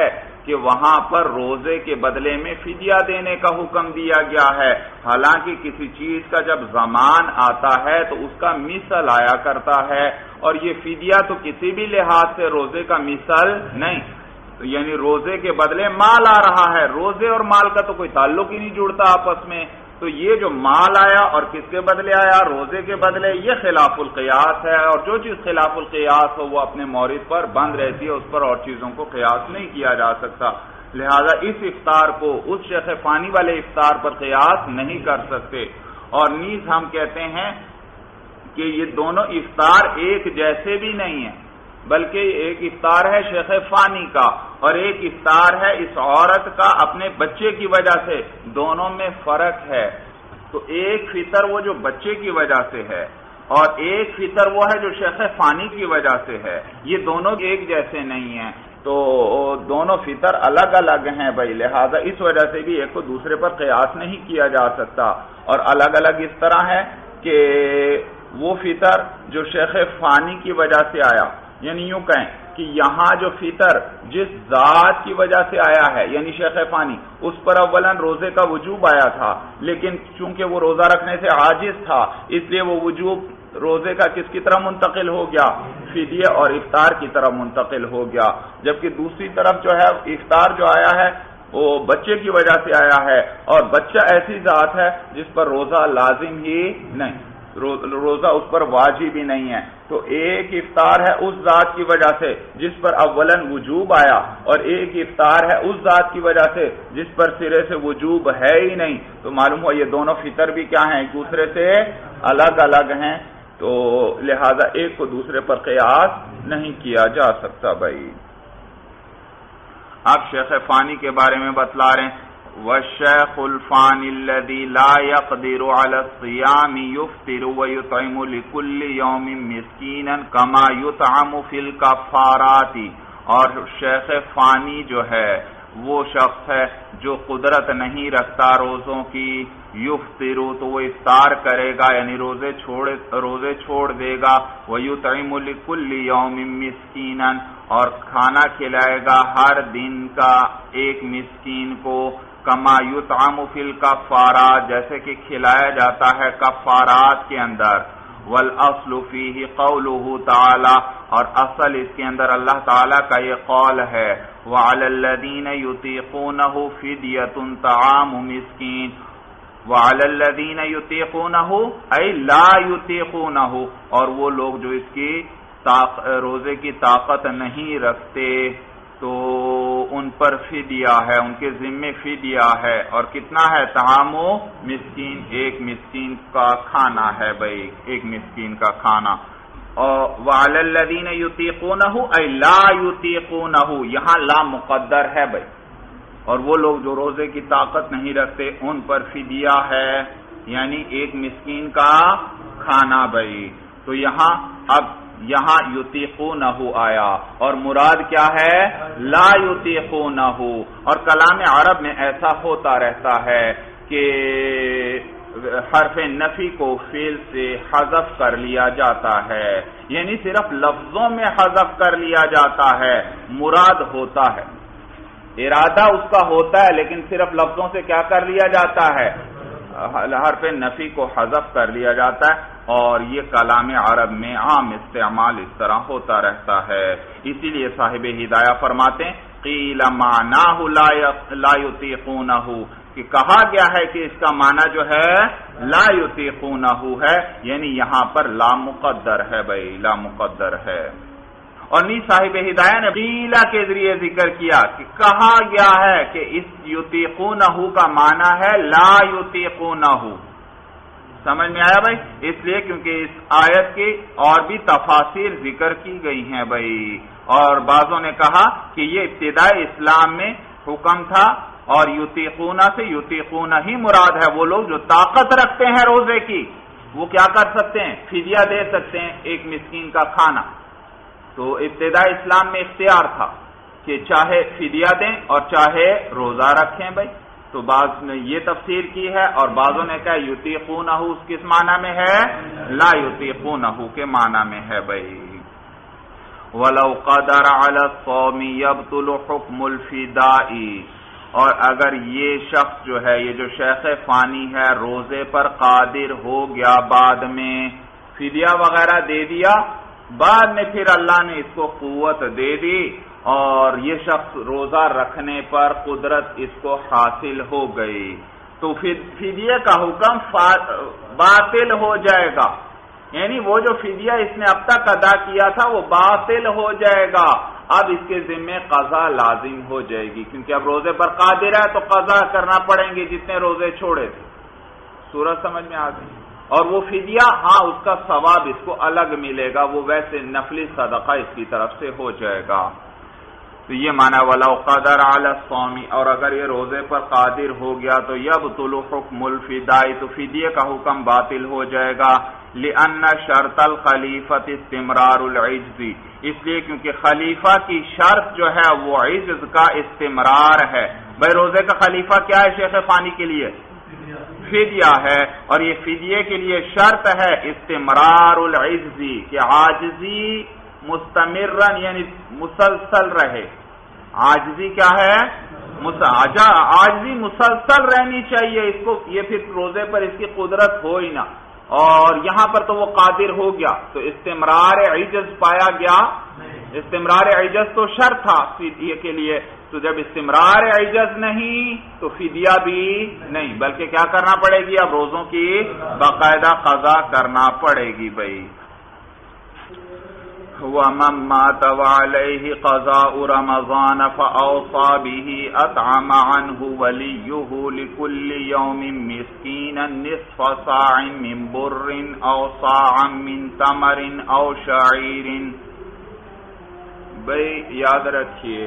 کہ وہاں پر روزے کے بدلے میں فدیہ دینے کا حکم دیا گیا ہے، حالانکہ کسی چیز کا جب زمان آتا ہے تو اس کا مثل آیا کرتا ہے، اور یہ فدیہ تو کسی بھی لحاظ سے روزے کا مثل نہیں، یعنی روزے کے بدلے مال آ رہا ہے، روزے اور مال کا تو کوئی تعلق ہی نہیں جڑتا آپس میں، تو یہ جو مال آیا اور کس کے بدلے آیا، روزے کے بدلے، یہ خلاف القیاس ہے، اور جو چیز خلاف القیاس ہو وہ اپنے مورد پر بند رہتی ہے، اس پر اور چیزوں کو قیاس نہیں کیا جا سکتا، لہذا اس افطار کو اس شیخ فانی والے افطار پر قیاس نہیں کر سکتے۔ اور نیز ہم کہتے ہیں کہ یہ دونوں افطار ایک جیسے بھی نہیں ہیں، بلکہ ایک افطار ہے شیخ فانی کا اور ایک افطار ہے اس عورت کا اپنے بچے کی وجہ سے، دونوں میں فرق ہے۔ تو ایک فطر وہ جو بچے کی وجہ سے ہے اور ایک فطر وہ ہے جو شیخ فانی کی وجہ سے ہے، یہ دونوں ایک جیسے نہیں ہیں، تو دونوں فطر الگ الگ ہیں بھائی، لہذا اس وجہ سے بھی ایک کو دوسرے پر قیاس نہیں کیا جا سکتا۔ اور الگ الگ اس طرح ہے کہ وہ فطر جو شیخ فانی کی وجہ سے آیا، یعنی یوں کہیں کہ یہاں جو فطر جس ذات کی وجہ سے آیا ہے یعنی شیخ فانی، اس پر اولاً روزے کا وجوب آیا تھا، لیکن چونکہ وہ روزہ رکھنے سے عاجز تھا اس لیے وہ وجوب روزے کا کس کی طرف منتقل ہو گیا، فدیہ اور افطار کی طرف منتقل ہو گیا، جبکہ دوسری طرف جو ہے افطار جو آیا ہے وہ بچے کی وجہ سے آیا ہے، اور بچہ ایسی ذات ہے جس پر روزہ لازم ہی نہیں، روزہ اس پر واجب ہی نہیں ہے، تو ایک افطار ہے اس ذات کی وجہ سے جس پر اولاً وجوب آیا، اور ایک افطار ہے اس ذات کی وجہ سے جس پر سرے سے وجوب ہے ہی نہیں، تو معلوم ہوا یہ دونوں فطر بھی کیا ہیں، ایک دوسرے سے الگ الگ ہیں، تو لہذا ایک کو دوسرے پر قیاس نہیں کیا جا سکتا بھائی۔ اب شیخ فانی کے بارے میں بتلا رہے ہیں، والشیخ الفانی الذی لا يقدر على الصیام یفطر ویطعم لکل یوم مسکینا کما یطعم فی الکفارات، اور شیخ فانی جو ہے وہ شخص ہے جو قدرت نہیں رکھتا روزوں کی، یفطر تو وہ افطار کرے گا یعنی روزے چھوڑ روزے چھوڑ دے گا، ویطعم لکل یوم مسکینا اور کھانا کھلائے گا ہر دن کا ایک مسکین کو، کما یطعم فی الکفارات جیسے کہ کھلایا جاتا ہے کفارات کے اندر، والاصل فیہ قولہ تعالی اور اصل اس کے اندر اللہ تعالی کا یہ قول ہے، وعلی الذین یطیقونہ فدیۃ طعام مسکین، وعلی الذین یطیقونہ ای لا یطیقونہ، اور وہ لوگ جو اس کی روزے کی طاقت نہیں رکھتے تو ان پر فدیہ ہے، ان کے ذمے فدیہ ہے، اور کتنا ہے، طعام مسکین، ایک مسکین کا کھانا ہے بھائی، ایک مسکین کا کھانا، اور وعلی الذین یطیقونہ ای لا یطیقونہ، یہاں لا مقدر ہے بھائی، اور وہ لوگ جو روزے کی طاقت نہیں رکھتے ان پر فدیہ ہے، یعنی ایک مسکین کا کھانا بھائی، تو یہاں اب یہاں یطیقونہ آیا اور مراد کیا ہے، لا یطیقونہ، اور کلام عرب میں ایسا ہوتا رہتا ہے کہ حرف نفی کو فعل سے حذف کر لیا جاتا ہے، یعنی صرف لفظوں میں حذف کر لیا جاتا ہے، مراد ہوتا ہے، ارادہ اس کا ہوتا ہے لیکن صرف لفظوں سے کیا کر لیا جاتا ہے، حرف نفی کو حذف کر لیا جاتا ہے، اور یہ کلام عرب میں عام استعمال اس طرح ہوتا رہتا ہے، اسی لیے صاحب ہدایہ فرماتے ہیں قیل معناہ لا یطیقونہ، کہ کہا گیا ہے کہ اس کا معنی جو ہے لا یطیقونہ ہے، یعنی یہاں پر لا مقدر ہے بھائی، لا مقدر ہے، اور نہیں صاحب ہدایہ نے قیل کے ذریعے ذکر کیا کہ کہا گیا ہے کہ اس یطیقونہ کا معنی ہے لا یطیقونہ، سمجھ میں آیا بھائی، اس لیے کیونکہ اس آیت کی اور بھی تفاصیر ذکر کی گئی ہیں بھائی، اور بعضوں نے کہا کہ یہ ابتدائی اسلام میں حکم تھا، اور یطیقونہ سے یطیقونہ ہی مراد ہے، وہ لوگ جو طاقت رکھتے ہیں روزے کی وہ کیا کر سکتے ہیں، فدیہ دے سکتے ہیں ایک مسکین کا کھانا، تو ابتدائی اسلام میں اختیار تھا کہ چاہے فدیہ دیں اور چاہے روزہ رکھیں بھائی، تو بعض نے یہ تفسیر کی ہے، اور بعضوں نے کہا یطیقونہ اس کس معنی میں ہے، لا یطیقونہ کے معنی میں ہے بھائی۔ وَلَوْ قَدَرَ عَلَى الصَّوْمِ يَبْطُلُ حُكْمُ الْفِدَاءِ، اور اگر یہ شخص جو ہے، یہ جو شیخ فانی ہے، روزے پر قادر ہو گیا، بعد میں فدیہ وغیرہ دے دیا، بعد میں پھر اللہ نے اس کو قوت دے دی اور یہ شخص روزہ رکھنے پر قدرت اس کو حاصل ہو گئی، تو فدیہ کا حکم باطل ہو جائے گا، یعنی وہ جو فدیہ اس نے اب تک ادا کیا تھا وہ باطل ہو جائے گا، اب اس کے ذمے قضا لازم ہو جائے گی، کیونکہ اب روزے پر قادر ہے تو قضا کرنا پڑیں گے جتنے روزے چھوڑے تھے۔ سورج سمجھ میں آ گئی؟ اور وہ فدیہ، ہاں اس کا ثواب اس کو الگ ملے گا، وہ ویسے نفلی صدقہ اس کی طرف سے ہو جائے گا۔ تو یہ معنی وَلَوْ قَدَرَ عَلَى الصَّوْمِ، اور اگر یہ روزے پر قادر ہو گیا تو يَبْطُلُ حُكْمُ الْفِدَاءِ، تو فدیے کا حکم باطل ہو جائے گا، لِأَنَّ شَرْطَ الْخَلِيفَةِ اسْتِمْرَارُ الْعِجْزِ، اس لیے کیونکہ خلیفہ کی شرط جو ہے وہ عجز کا استمرار ہے۔ بھائی روزے کا خلیفہ کیا ہے شیخ فانی کے لیے؟ فدیہ ہے، اور یہ فدیے کے لیے شرط ہے استمرار العجزی، کہ عاجزی مستمرن یعنی مسلسل رہے۔ عاجزی کیا ہے؟ عاجزی مسلسل رہنی چاہیے اس کو، یہ پھر روزے پر اس کی قدرت ہو ہی نہ، اور یہاں پر تو وہ قادر ہو گیا تو استمرار عجز پایا گیا، استمرار عجز تو شرط تھا فدیے کے لیے، تو جب استمرار عجز نہیں تو فدیہ بھی نہیں، بلکہ کیا کرنا پڑے گی؟ اب روزوں کی باقاعدہ قضا کرنا پڑے گی۔ بھائی وَمَن مَّاتَ وَعَلَيْهِ قَضَاءُ رَمَضَانَ فَأَوْصَى بِهِ أَطْعَمَ عَنْهُ وَلِيُّهُ لِكُلِّ يَوْمٍ مِّسْكِينًا نِّصْفَ صَاعٍ مِّن بُرٍّ أَوْ صَاعًا مِّن تَمَرٍ أَوْ شَعِيرٍ۔ بھئی یاد رکھیے،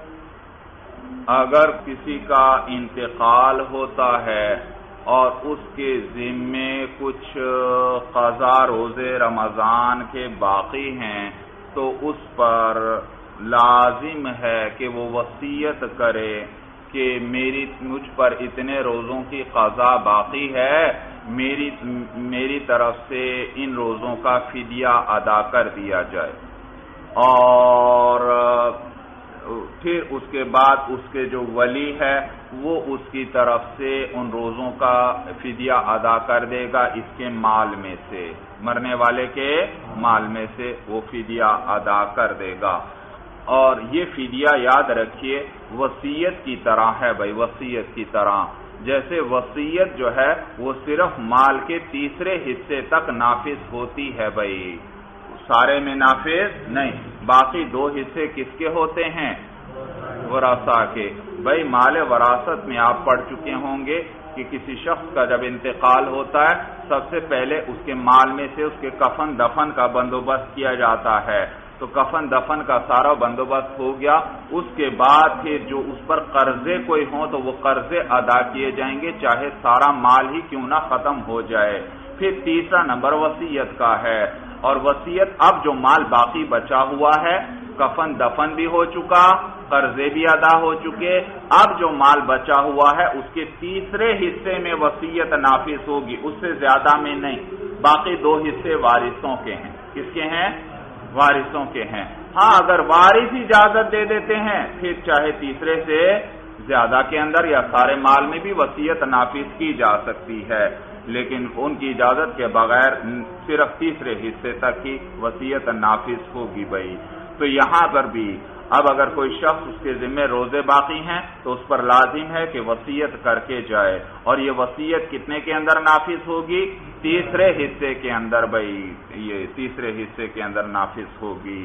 اگر کسی کا انتقال ہوتا ہے اور اس کے ذمے کچھ قضا روزے رمضان کے باقی ہیں تو اس پر لازم ہے کہ وہ وصیت کرے کہ میری مجھ پر اتنے روزوں کی قضا باقی ہے، میری میری طرف سے ان روزوں کا فدیہ ادا کر دیا جائے، اور پھر اس کے بعد اس کے جو ولی ہے وہ اس کی طرف سے ان روزوں کا فدیہ ادا کر دے گا، اس کے مال میں سے، مرنے والے کے مال میں سے وہ فدیہ ادا کر دے گا۔ اور یہ فدیہ یاد رکھیے وصیت کی طرح ہے، بھائی وصیت کی طرح، جیسے وصیت جو ہے وہ صرف مال کے تیسرے حصے تک نافذ ہوتی ہے، بھائی سارے میں نافذ نہیں، باقی دو حصے کس کے ہوتے ہیں؟ وراثہ کے۔ بھائی مال وراثت میں آپ پڑھ چکے ہوں گے کہ کسی شخص کا جب انتقال ہوتا ہے سب سے پہلے اس کے مال میں سے اس کے کفن دفن کا بندوبست کیا جاتا ہے، تو کفن دفن کا سارا بندوبست ہو گیا، اس کے بعد پھر جو اس پر قرضے کوئی ہوں تو وہ قرضے ادا کیے جائیں گے، چاہے سارا مال ہی کیوں نہ ختم ہو جائے۔ پھر تیسرا نمبر وصیت کا ہے، اور وصیت اب جو مال باقی بچا ہوا ہے، کفن دفن بھی ہو چکا، قرضے بھی ادا ہو چکے، اب جو مال بچا ہوا ہے اس کے تیسرے حصے میں وصیت نافذ ہوگی، اس سے زیادہ میں نہیں، باقی دو حصے وارثوں کے ہیں۔ کس کے ہیں؟ وارثوں کے ہیں۔ ہاں اگر وارث اجازت دے دیتے ہیں پھر چاہے تیسرے سے زیادہ کے اندر یا سارے مال میں بھی وصیت نافذ کی جا سکتی ہے، لیکن ان کی اجازت کے بغیر صرف تیسرے حصے تک ہی وصیت نافذ ہوگی۔ بھائی تو یہاں پر بھی اب اگر کوئی شخص اس کے ذمہ روزے باقی ہیں تو اس پر لازم ہے کہ وصیت کر کے جائے، اور یہ وصیت کتنے کے اندر نافذ ہوگی؟ تیسرے حصے کے اندر، بھائی یہ تیسرے حصے کے اندر نافذ ہوگی۔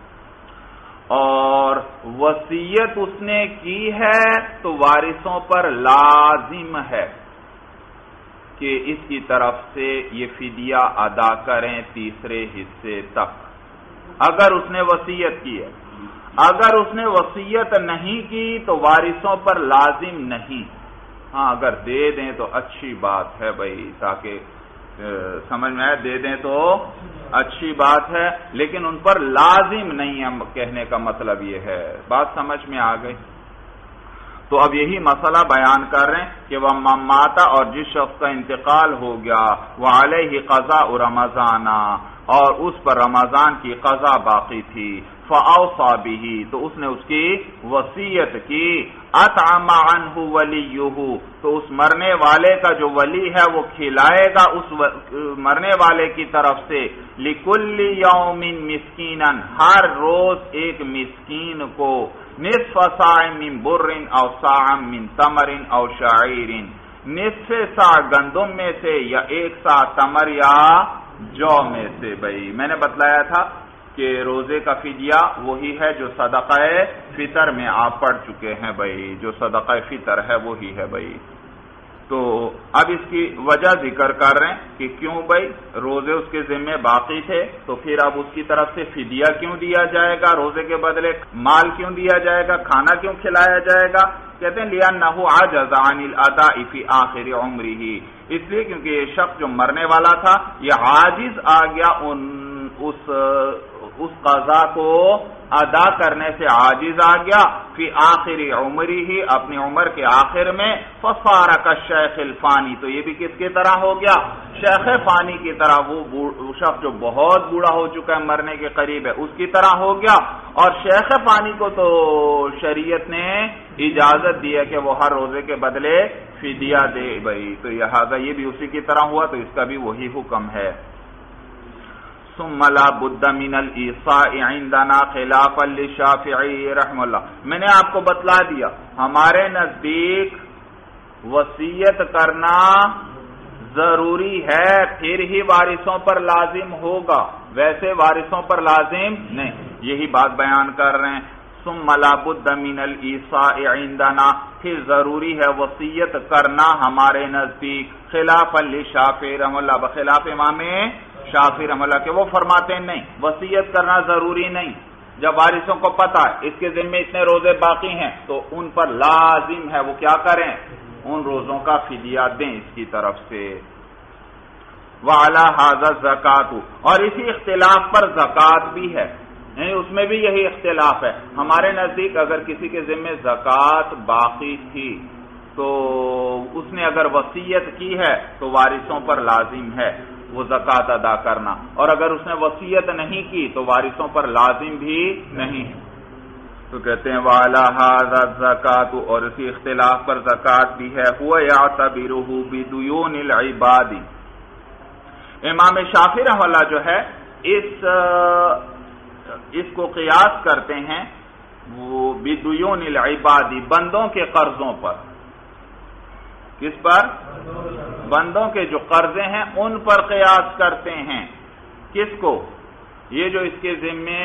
اور وصیت اس نے کی ہے تو وارثوں پر لازم ہے کہ اس کی طرف سے یہ فدیہ ادا کریں تیسرے حصے تک، اگر اس نے وصیت کی ہے۔ اگر اس نے وصیت نہیں کی تو وارثوں پر لازم نہیں، ہاں اگر دے دیں تو اچھی بات ہے بھائی، تاکہ سمجھ میں آئے، دے دیں تو اچھی بات ہے، لیکن ان پر لازم نہیں ہے، کہنے کا مطلب یہ ہے۔ بات سمجھ میں آ گئی؟ تو اب یہی مسئلہ بیان کر رہے ہیں کہ وہ ماتا، اور جس شخص کا انتقال ہو گیا، وعلیہ قضاء رمضان، اور اس پر رمضان کی قضا باقی تھی، فأوصى به، تو اس نے اس کی وصیت کی، اطعم عنہ ولیہ، تو اس مرنے والے کا جو ولی ہے وہ کھلائے گا اس مرنے والے کی طرف سے، لکل یوم مسکینا، ہر روز ایک مسکین کو، نصف صاع من بر او صاع من تمر او شعیر، نصف صاع گندم میں سے یا ایک صاع تمر یا جو میں سے۔ بھائی میں نے بتلایا تھا کہ روزے کا فدیہ وہی ہے جو صدقہ فطر میں آپ پڑھ چکے ہیں بھائی، جو صدقہ فطر ہے وہی ہے بھائی۔ تو اب اس کی وجہ ذکر کر رہے ہیں کہ کیوں بھائی روزے اس کے ذمے باقی تھے، تو پھر اب اس کی طرف سے فدیہ کیوں دیا جائے گا، روزے کے بدلے مال کیوں دیا جائے گا، کھانا کیوں کھلایا جائے گا؟ کہتے ہیں لِأَنَّهُ عَجَزَ عَنِ الْأَدَاءِ فِي آخِرِ عُمْرِهِ، اس لیے کیونکہ یہ شخص جو مرنے والا تھا یہ عاجز آ گیا ان اس اس قضا کو ادا کرنے سے، عاجز آ گیا، فی آخر عمری ہی، اپنی عمر کے آخر میں، فصار کالشیخ الفانی، تو یہ بھی کس کی طرح ہو گیا؟ شیخ فانی کی طرح، وہ شخص جو بہت بوڑھا ہو چکا ہے، مرنے کے قریب ہے، اس کی طرح ہو گیا۔ اور شیخ فانی کو تو شریعت نے اجازت دی ہے کہ وہ ہر روزے کے بدلے فدیہ دے بھائی، تو لہذا یہ بھی اسی کی طرح ہوا، تو اس کا بھی وہی حکم ہے۔ ثم لا بد من الایصاء عندنا خلافا للشافعی رحمہ اللہ، میں نے آپ کو بتلا دیا ہمارے نزدیک وصیت کرنا ضروری ہے، پھر ہی وارثوں پر لازم ہوگا، ویسے وارثوں پر لازم نہیں، یہی بات بیان کر رہے ہیں۔ ثم لا بد من الایصاء عندنا، پھر ضروری ہے وصیت کرنا ہمارے نزدیک، خلافا للشافعی رحمہ اللہ، بخلاف امام شافعی رحمہ اللہ کے وہ فرماتے ہیں نہیں وصیت کرنا ضروری نہیں، جب وارثوں کو پتا ہے اس کے ذمے اتنے روزے باقی ہیں تو ان پر لازم ہے وہ کیا کریں، ان روزوں کا فدیہ دیں اس کی طرف سے۔ وعلی ھذا الزکات، اور اسی اختلاف پر زکات بھی ہے، یعنی اس میں بھی یہی اختلاف ہے، ہمارے نزدیک اگر کسی کے ذمے زکات باقی تھی تو اس نے اگر وصیت کی ہے تو وارثوں پر لازم ہے وہ زکات ادا کرنا، اور اگر اس نے وصیت نہیں کی تو وارثوں پر لازم بھی نہیں ہے۔ تو کہتے ہیں وَعَلَى هَذَا الزَّكَاةُ، اور اسی اختلاف پر زکات بھی ہے، هُوَ يَعْتَبِرُهُ بِدُيُونِ الْعِبَادِ، امام شافعی رحمہ اللہ جو ہے اس اس کو قیاس کرتے ہیں وہ بدیون العباد، بندوں کے قرضوں پر، کس پر؟ بندوں کے جو قرضے ہیں ان پر قیاس کرتے ہیں، کس کو؟ یہ جو اس کے ذمے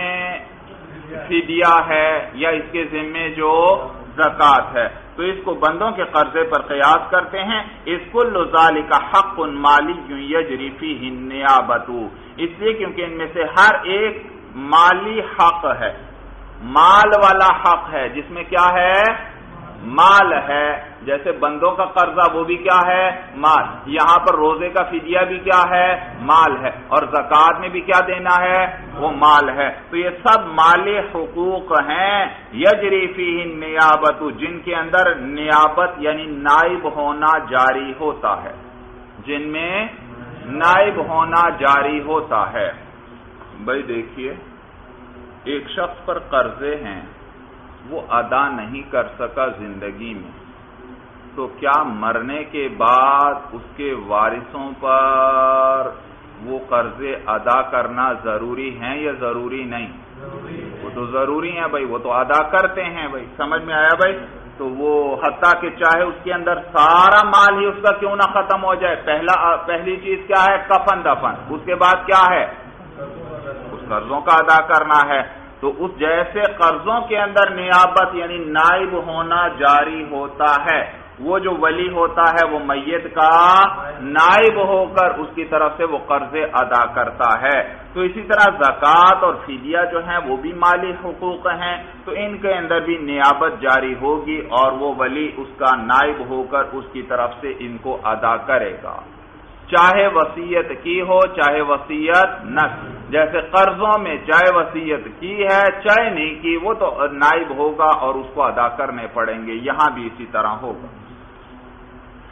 فدیہ ہے یا اس کے ذمے جو زکات ہے، تو اس کو بندوں کے قرضے پر قیاس کرتے ہیں۔ اس کل ذالک حق مالی یجری فیہ النیابۃ، اس لیے کیونکہ ان میں سے ہر ایک مالی حق ہے، مال والا حق ہے، جس میں کیا ہے؟ مال ہے، جیسے بندوں کا قرضہ وہ بھی کیا ہے؟ مال، یہاں پر روزے کا فدیہ بھی کیا ہے؟ مال ہے، اور زکات میں بھی کیا دینا ہے؟ وہ مال ہے، تو یہ سب مالی حقوق ہیں، یجری فیہ النیابۃ، جن کے اندر نیابت یعنی نائب ہونا جاری ہوتا ہے، جن میں نائب ہونا جاری ہوتا ہے۔ بھائی دیکھیے ایک شخص پر قرضے ہیں، وہ ادا نہیں کر سکا زندگی میں، تو کیا مرنے کے بعد اس کے وارثوں پر وہ قرضے ادا کرنا ضروری ہیں یا ضروری نہیں؟ وہ تو ضروری ہیں بھائی، وہ تو ادا کرتے ہیں بھائی، سمجھ میں آیا بھائی؟ تو وہ حتیٰ کہ چاہے اس کے اندر سارا مال ہی اس کا کیوں نہ ختم ہو جائے، پہلا پہلی چیز کیا ہے؟ کفن دفن، اس کے بعد کیا ہے؟ اس قرضوں کا ادا کرنا ہے، تو اس جیسے قرضوں کے اندر نیابت یعنی نائب ہونا جاری ہوتا ہے، وہ جو ولی ہوتا ہے وہ میت کا نائب ہو کر اس کی طرف سے وہ قرضے ادا کرتا ہے، تو اسی طرح زکات اور فدیہ جو ہیں وہ بھی مالی حقوق ہیں، تو ان کے اندر بھی نیابت جاری ہوگی اور وہ ولی اس کا نائب ہو کر اس کی طرف سے ان کو ادا کرے گا، چاہے وصیت کی ہو چاہے وصیت نہ، جیسے قرضوں میں چاہے وصیت کی ہے چاہے نہیں کی وہ تو نائب ہوگا اور اس کو ادا کرنے پڑیں گے، یہاں بھی اسی طرح ہوگا۔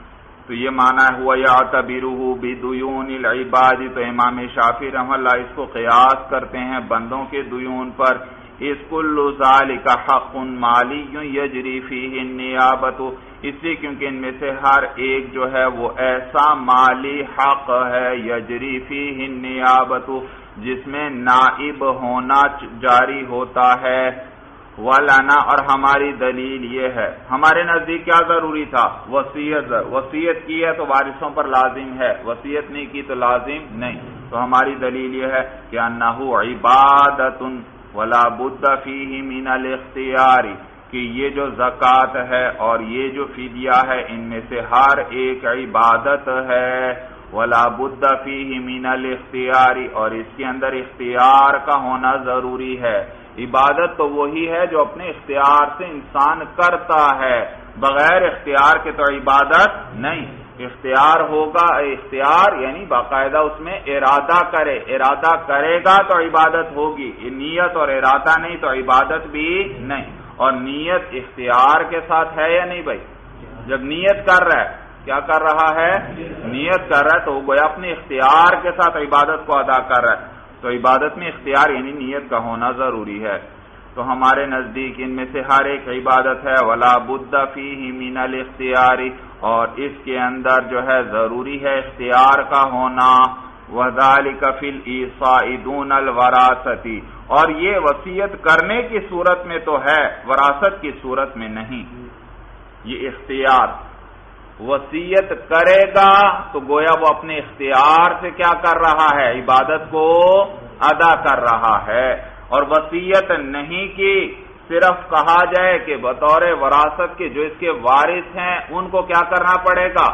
تو یہ معنی ہے ہوا یعتبرہ بدیون العباد، تو امام شافعی رحمہ اللہ اس کو قیاس کرتے ہیں بندوں کے دیون پر. اس کل ذالک حق مالی یجری فیہ النیابۃ، اس لیے کیونکہ ان میں سے ہر ایک جو ہے وہ ایسا مالی حق ہے یجری فیہ النیابۃ جس میں نائب ہونا جاری ہوتا ہے. وَلَنَا، اور ہماری دلیل یہ ہے، ہمارے نزدیک کیا ضروری تھا؟ وصیت. وصیت کی ہے تو وارثوں پر لازم ہے، وصیت نہیں کی تو لازم نہیں. تو ہماری دلیل یہ ہے کہ انہ عبادۃ ولا بد فیہ من الاختیار، کہ یہ جو زکوٰۃ ہے اور یہ جو فدیہ ہے ان میں سے ہر ایک عبادت ہے. ولا بد فیہ من الاختیار، اور اس کے اندر اختیار کا ہونا ضروری ہے. عبادت تو وہی ہے جو اپنے اختیار سے انسان کرتا ہے، بغیر اختیار کے تو عبادت نہیں. اختیار ہوگا، اختیار یعنی باقاعدہ اس میں ارادہ کرے، ارادہ کرے گا تو عبادت ہوگی. نیت اور ارادہ نہیں تو عبادت بھی نہیں. اور نیت اختیار کے ساتھ ہے یا نہیں بھائی؟ جب نیت کر رہا ہے، کیا کر رہا ہے؟ نیت کر رہا ہے تو وہ گویا اپنے اختیار کے ساتھ عبادت کو ادا کر رہا ہے. تو عبادت میں اختیار یعنی نیت کا ہونا ضروری ہے. تو ہمارے نزدیک ان میں سے ہر ایک عبادت ہے. ولا بد فیہ من الاختیار، اور اس کے اندر جو ہے ضروری ہے اختیار کا ہونا. وذالک فی الایصاء دون الوراثۃ، اور یہ وصیت کرنے کی صورت میں تو ہے، وراثت کی صورت میں نہیں. یہ اختیار وصیت کرے گا تو گویا وہ اپنے اختیار سے کیا کر رہا ہے؟ عبادت کو ادا کر رہا ہے. اور وصیت نہیں کی، صرف کہا جائے کہ بطور وراثت کے جو اس کے وارث ہیں ان کو کیا کرنا پڑے گا،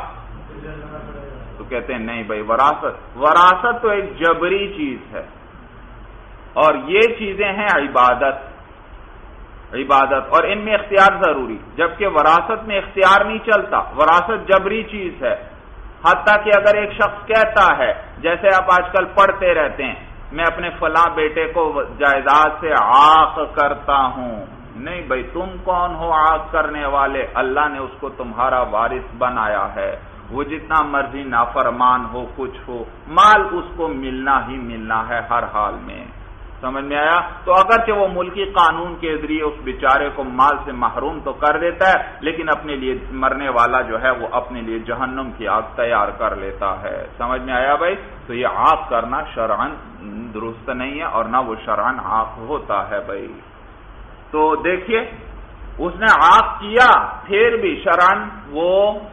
تو کہتے ہیں نہیں بھائی، وراثت وراثت تو ایک جبری چیز ہے اور یہ چیزیں ہیں عبادت عبادت اور ان میں اختیار ضروری، جبکہ وراثت میں اختیار نہیں چلتا. وراثت جبری چیز ہے. حتیٰ کہ اگر ایک شخص کہتا ہے، جیسے آپ آج کل پڑھتے رہتے ہیں، میں اپنے فلاں بیٹے کو جائیداد سے عاق کرتا ہوں. نہیں بھائی، تم کون ہو عاق کرنے والے؟ اللہ نے اس کو تمہارا وارث بنایا ہے. وہ جتنا مرضی نافرمان ہو، کچھ ہو، مال اس کو ملنا ہی ملنا ہے ہر حال میں. سمجھ میں آیا؟ تو اگرچہ وہ ملکی قانون کے ذریعے اس بیچارے کو مال سے محروم تو کر دیتا ہے، لیکن اپنے لیے مرنے والا جو ہے وہ اپنے لیے جہنم کی آگ تیار کر لیتا ہے. سمجھ میں آیا بھائی؟ تو یہ عاق کرنا شرعن درست نہیں ہے اور نہ وہ شرعن عاق ہوتا ہے بھائی. تو دیکھیے، اس نے عاق کیا پھر بھی شرعن وہ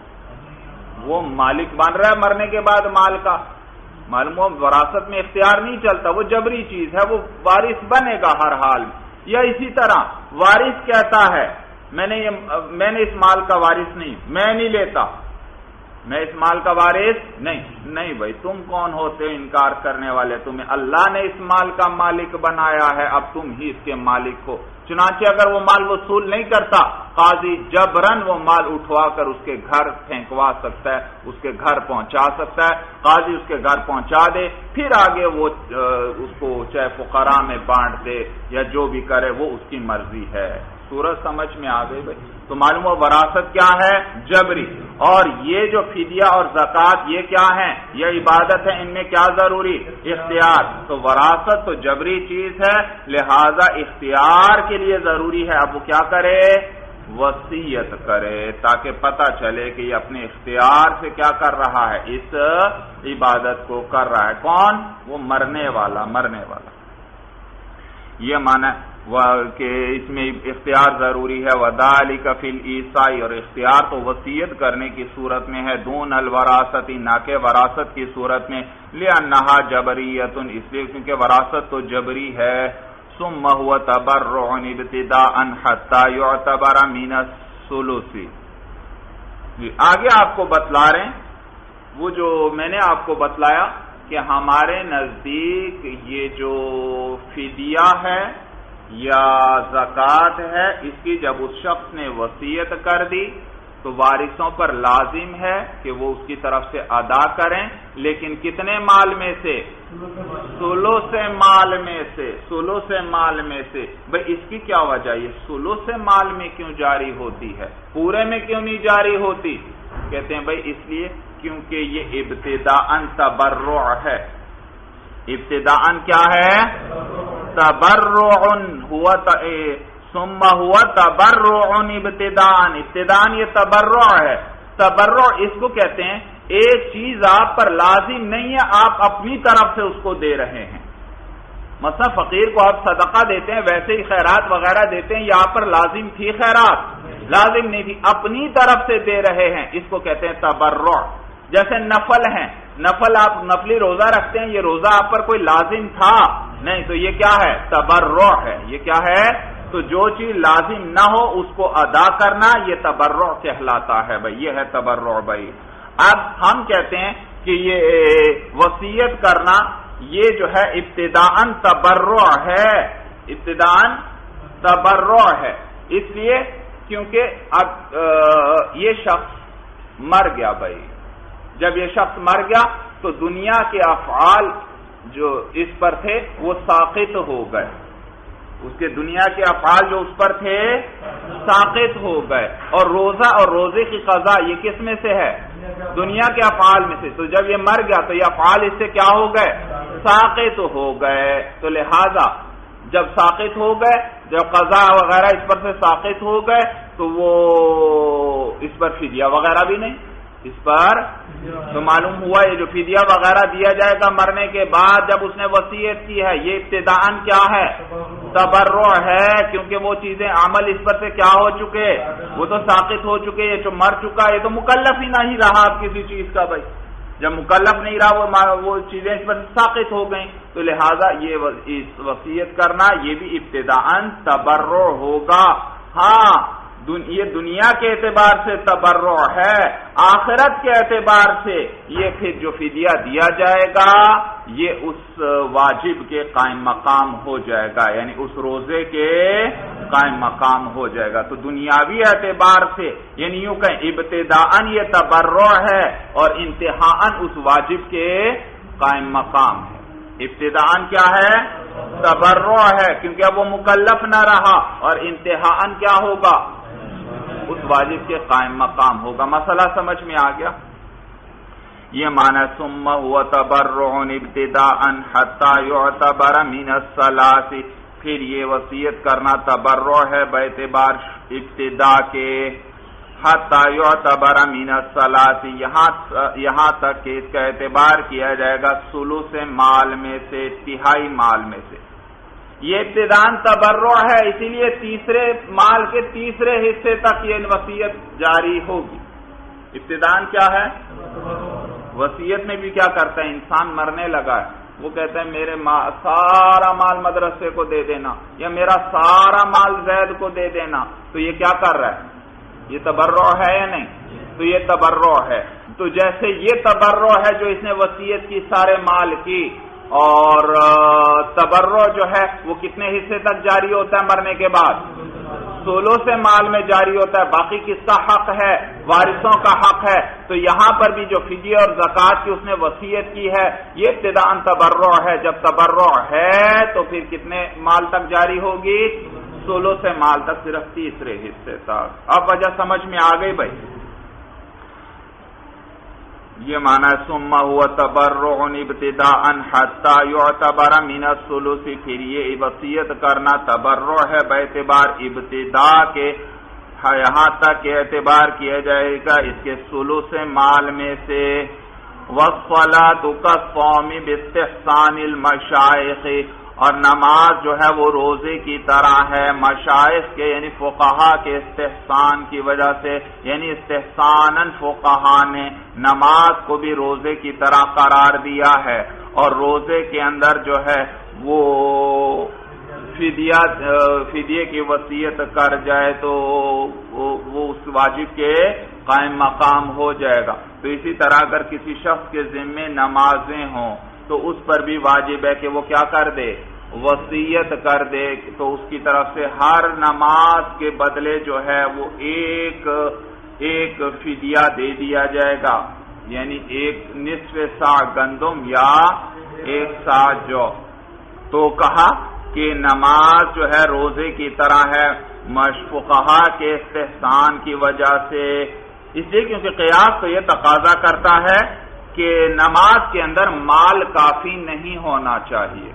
وہ مالک بن رہا ہے مرنے کے بعد مال کا. معلوم ہو وراثت میں اختیار نہیں چلتا، وہ جبری چیز ہے، وہ وارث بنے گا ہر حال میں. یا اسی طرح وارث کہتا ہے میں نے یہ میں نے اس مال کا وارث نہیں، میں نہیں لیتا، میں اس مال کا وارث نہیں. نہیں بھائی، تم کون ہوتے انکار کرنے والے؟ تمہیں اللہ نے اس مال کا مالک بنایا ہے، اب تم ہی اس کے مالک ہو. چنانچہ اگر وہ مال وصول نہیں کرتا، قاضی جبرن وہ مال اٹھوا کر اس کے گھر پھینکوا سکتا ہے، اس کے گھر پہنچا سکتا ہے. قاضی اس کے گھر پہنچا دے، پھر آگے وہ اس کو چاہے فقراء میں بانٹ دے یا جو بھی کرے، وہ اس کی مرضی ہے. سورج سمجھ میں آ گئی بھائی؟ تو معلوم ہو وراثت کیا ہے؟ جبری. اور یہ جو فدیہ اور زکوٰۃ یہ کیا ہیں؟ یہ عبادت ہے، ان میں کیا ضروری؟ اختیار. تو وراثت تو جبری چیز ہے، لہذا اختیار کے لیے ضروری ہے اب وہ کیا کرے؟ وصیت کرے، تاکہ پتہ چلے کہ یہ اپنے اختیار سے کیا کر رہا ہے؟ اس عبادت کو کر رہا ہے. کون؟ وہ مرنے والا مرنے والا. یہ معنی کہ اس میں اختیار ضروری ہے. وذالک فی الایصاء، اور اختیار تو وصیت کرنے کی صورت میں ہے، دون الوراثت، نہ کہ وراثت کی صورت میں. لأنہا جبریۃ، اس لیے کیونکہ وراثت تو جبری ہے. ثم هو تبرع ابتداء حتى يعتبر من الثلث. آگے آپ کو بتلا رہے ہیں وہ جو میں نے آپ کو بتلایا کہ ہمارے نزدیک یہ جو فدیہ ہے یا زکوٰۃ ہے، اس کی جب اس شخص نے وصیت کر دی تو وارثوں پر لازم ہے کہ وہ اس کی طرف سے ادا کریں، لیکن کتنے مال میں سے؟ ثلث مال میں سے، ثلث مال میں سے۔ بھئی اس کی کیا وجہ؟ یہ ثلث مال میں کیوں جاری ہوتی ہے، پورے میں کیوں نہیں جاری ہوتی؟ کہتے ہیں بھئی اس لیے کیونکہ یہ ابتداءً تبرع ہے۔ ابتداءً کیا ہے؟ تبرع ہوا ثم ہوا تبرع ابتداءً، ابتداءً یہ تبرع ہے۔ تبرع اس کو کہتے ہیں ایک چیز آپ پر لازم نہیں ہے، آپ اپنی طرف سے اس کو دے رہے ہیں۔ مثلا فقیر کو آپ صدقہ دیتے ہیں، ویسے ہی خیرات وغیرہ دیتے ہیں، یہ آپ پر لازم تھی خیرات؟ لازم نہیں تھی، اپنی طرف سے دے رہے ہیں، اس کو کہتے ہیں تبرع۔ جیسے نفل ہیں، نفل آپ نفلی روزہ رکھتے ہیں، یہ روزہ آپ پر کوئی لازم تھا نہیں، تو یہ کیا ہے؟ تبرع ہے۔ یہ کیا ہے؟ تو جو چیز لازم نہ ہو اس کو ادا کرنا یہ تبرع کہلاتا ہے بھائی، یہ ہے تبرع بھائی۔ اب ہم کہتے ہیں کہ یہ وصیت کرنا یہ جو ہے ابتداءً تبرع ہے، ابتداءً تبرع ہے، اس لیے کیونکہ اب یہ شخص مر گیا بھائی، جب یہ شخص مر گیا تو دنیا کے افعال جو اس پر تھے وہ ساقط ہو گئے، اس کے دنیا کے افعال جو اس پر تھے ساقط ہو گئے، اور روزہ اور روزے کی قضا یہ کس میں سے ہے؟ دنیا کے افعال میں سے۔ تو جب یہ مر گیا تو یہ افعال اس سے کیا ہو گئے؟ ساقط ہو گئے، تو لہذا جب ساقط ہو گئے، جب قضا وغیرہ اس پر سے ساقط ہو گئے تو وہ اس پر فدیہ وغیرہ بھی نہیں، اس پر تو معلوم ہوا یہ جو فدیہ وغیرہ دیا جائے گا مرنے کے بعد جب اس نے وصیت کی ہے، یہ ابتداءً کیا ہے؟ تبرع ہے، کیونکہ وہ چیزیں عمل اس پر سے کیا ہو چکے؟ وہ تو ساقط ہو چکے، یہ جو مر چکا یہ تو مکلف ہی نہیں رہا اب کسی چیز کا بھائی، جب مکلف نہیں رہا وہ وہ چیزیں اس پر ساقط ہو گئیں، تو لہذا یہ وصیت کرنا یہ بھی ابتداءً تبرع ہوگا۔ ہاں یہ دنیا کے اعتبار سے تبرع ہے، آخرت کے اعتبار سے یہ پھر جو فدیہ دیا جائے گا یہ اس واجب کے قائم مقام ہو جائے گا، یعنی اس روزے کے قائم مقام ہو جائے گا۔ تو دنیاوی اعتبار سے یعنی یوں کہ ابتداءً یہ تبرع ہے اور انتہاءً اس واجب کے قائم مقام ہے۔ ابتداءً کیا ہے؟ تبرع ہے، کیونکہ اب وہ مکلف نہ رہا، اور انتہاءً کیا ہوگا؟ اس واجب کے قائم مقام ہوگا۔ مسئلہ سمجھ میں آ گیا؟ یہ معنی ثم هو تبرع ابتداءً حتى يعتبر من الثلاث، پھر یہ وصیت کرنا تبرع ہے باعتبار ابتدا کے، حتى يعتبر من الثلاث، یہاں یہاں تک کہ اس کا اعتبار کیا جائے گا ثلث مال میں سے، تہائی مال میں سے۔ یہ ابتداءً تبرع ہے، اسی لیے تیسرے مال کے تیسرے حصے تک یہ وصیت جاری ہوگی۔ ابتداءً کیا ہے؟ وصیت میں بھی کیا کرتا ہے؟ انسان مرنے لگا ہے، وہ کہتا ہے میرے سارا مال مدرسے کو دے دینا، یا میرا سارا مال زید کو دے دینا، تو یہ کیا کر رہا ہے؟ یہ تبرع ہے یا نہیں؟ تو یہ تبرع ہے۔ تو جیسے یہ تبرع ہے جو اس نے وصیت کی سارے مال کی، اور تبرع جو ہے وہ کتنے حصے تک جاری ہوتا ہے مرنے کے بعد؟ ثلث سے مال میں جاری ہوتا ہے، باقی کس کا حق ہے؟ وارثوں کا حق ہے۔ تو یہاں پر بھی جو فدیہ اور زکوٰۃ کی اس نے وصیت کی ہے یہ ابتداءً تبرع ہے، جب تبرع ہے تو پھر کتنے مال تک جاری ہوگی؟ ثلث سے مال تک، صرف تیسرے حصے تک۔ اب وجہ سمجھ میں آ گئی بھائی؟ یہ معنی ثم هو تبرع ابتداءً حتى يعتبر من الثلث، پھر یہ وصیت کرنا تبرع ہے باعتبار ابتدا کے، یہاں تک کہ اعتبار کیا جائے گا اس کے ثلث مال میں سے۔ والصلاة كالصوم باستحسان المشائخ، اور نماز جو ہے وہ روزے کی طرح ہے مشائخ کے یعنی فقہا کے استحسان کی وجہ سے، یعنی استحساناً فقہا نے نماز کو بھی روزے کی طرح قرار دیا ہے، اور روزے کے اندر جو ہے وہ فدیہ فدیے کی وصیت کر جائے تو وہ اس واجب کے قائم مقام ہو جائے گا۔ تو اسی طرح اگر کسی شخص کے ذمے نمازیں ہوں تو اس پر بھی واجب ہے کہ وہ کیا کر دے؟ وصیت کر دے، تو اس کی طرف سے ہر نماز کے بدلے جو ہے وہ ایک ایک فدیہ دے دیا جائے گا، یعنی ایک نصف سا گندم یا ایک سا جو۔ تو کہا کہ نماز جو ہے روزے کی طرح ہے فقہا کے استحسان کی وجہ سے، اس لیے کیونکہ قیاس تو یہ تقاضا کرتا ہے کہ نماز کے اندر مال کافی نہیں ہونا چاہیے۔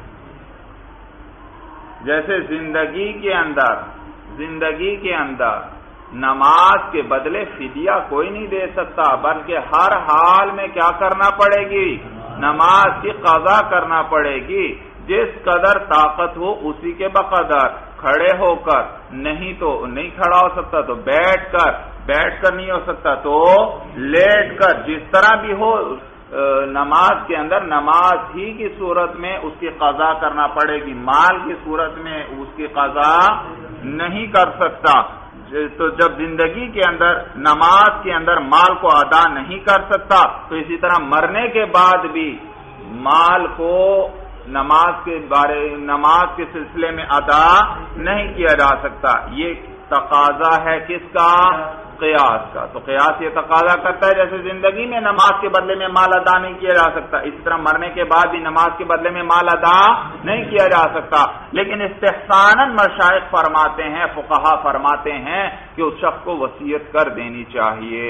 جیسے زندگی کے اندر زندگی کے اندر نماز کے بدلے فدیہ کوئی نہیں دے سکتا، بلکہ ہر حال میں کیا کرنا پڑے گی؟ نماز کی قضا کرنا پڑے گی، جس قدر طاقت ہو اسی کے بقدر، کھڑے ہو کر، نہیں تو نہیں کھڑا ہو سکتا تو بیٹھ کر، بیٹھ کر نہیں ہو سکتا تو لیٹ کر، جس طرح بھی ہو نماز کے اندر نماز ہی کی صورت میں اس کی قضا کرنا پڑے گی، مال کی صورت میں اس کی قضا نہیں کر سکتا۔ تو جب زندگی کے اندر نماز کے اندر مال کو ادا نہیں کر سکتا تو اسی طرح مرنے کے بعد بھی مال کو نماز کے بارے نماز کے سلسلے میں ادا نہیں کیا جا سکتا۔ یہ تقاضا ہے کس کا؟ قیاس کا۔ تو قیاس یہ تقاضا کرتا ہے جیسے زندگی میں نماز کے بدلے میں مال ادا نہیں کیا جا سکتا، اسی طرح مرنے کے بعد بھی نماز کے بدلے میں مال ادا نہیں کیا جا سکتا، لیکن استحساناً مشائخ فرماتے ہیں، فقہا فرماتے ہیں کہ اس شخص کو وصیت کر دینی چاہیے،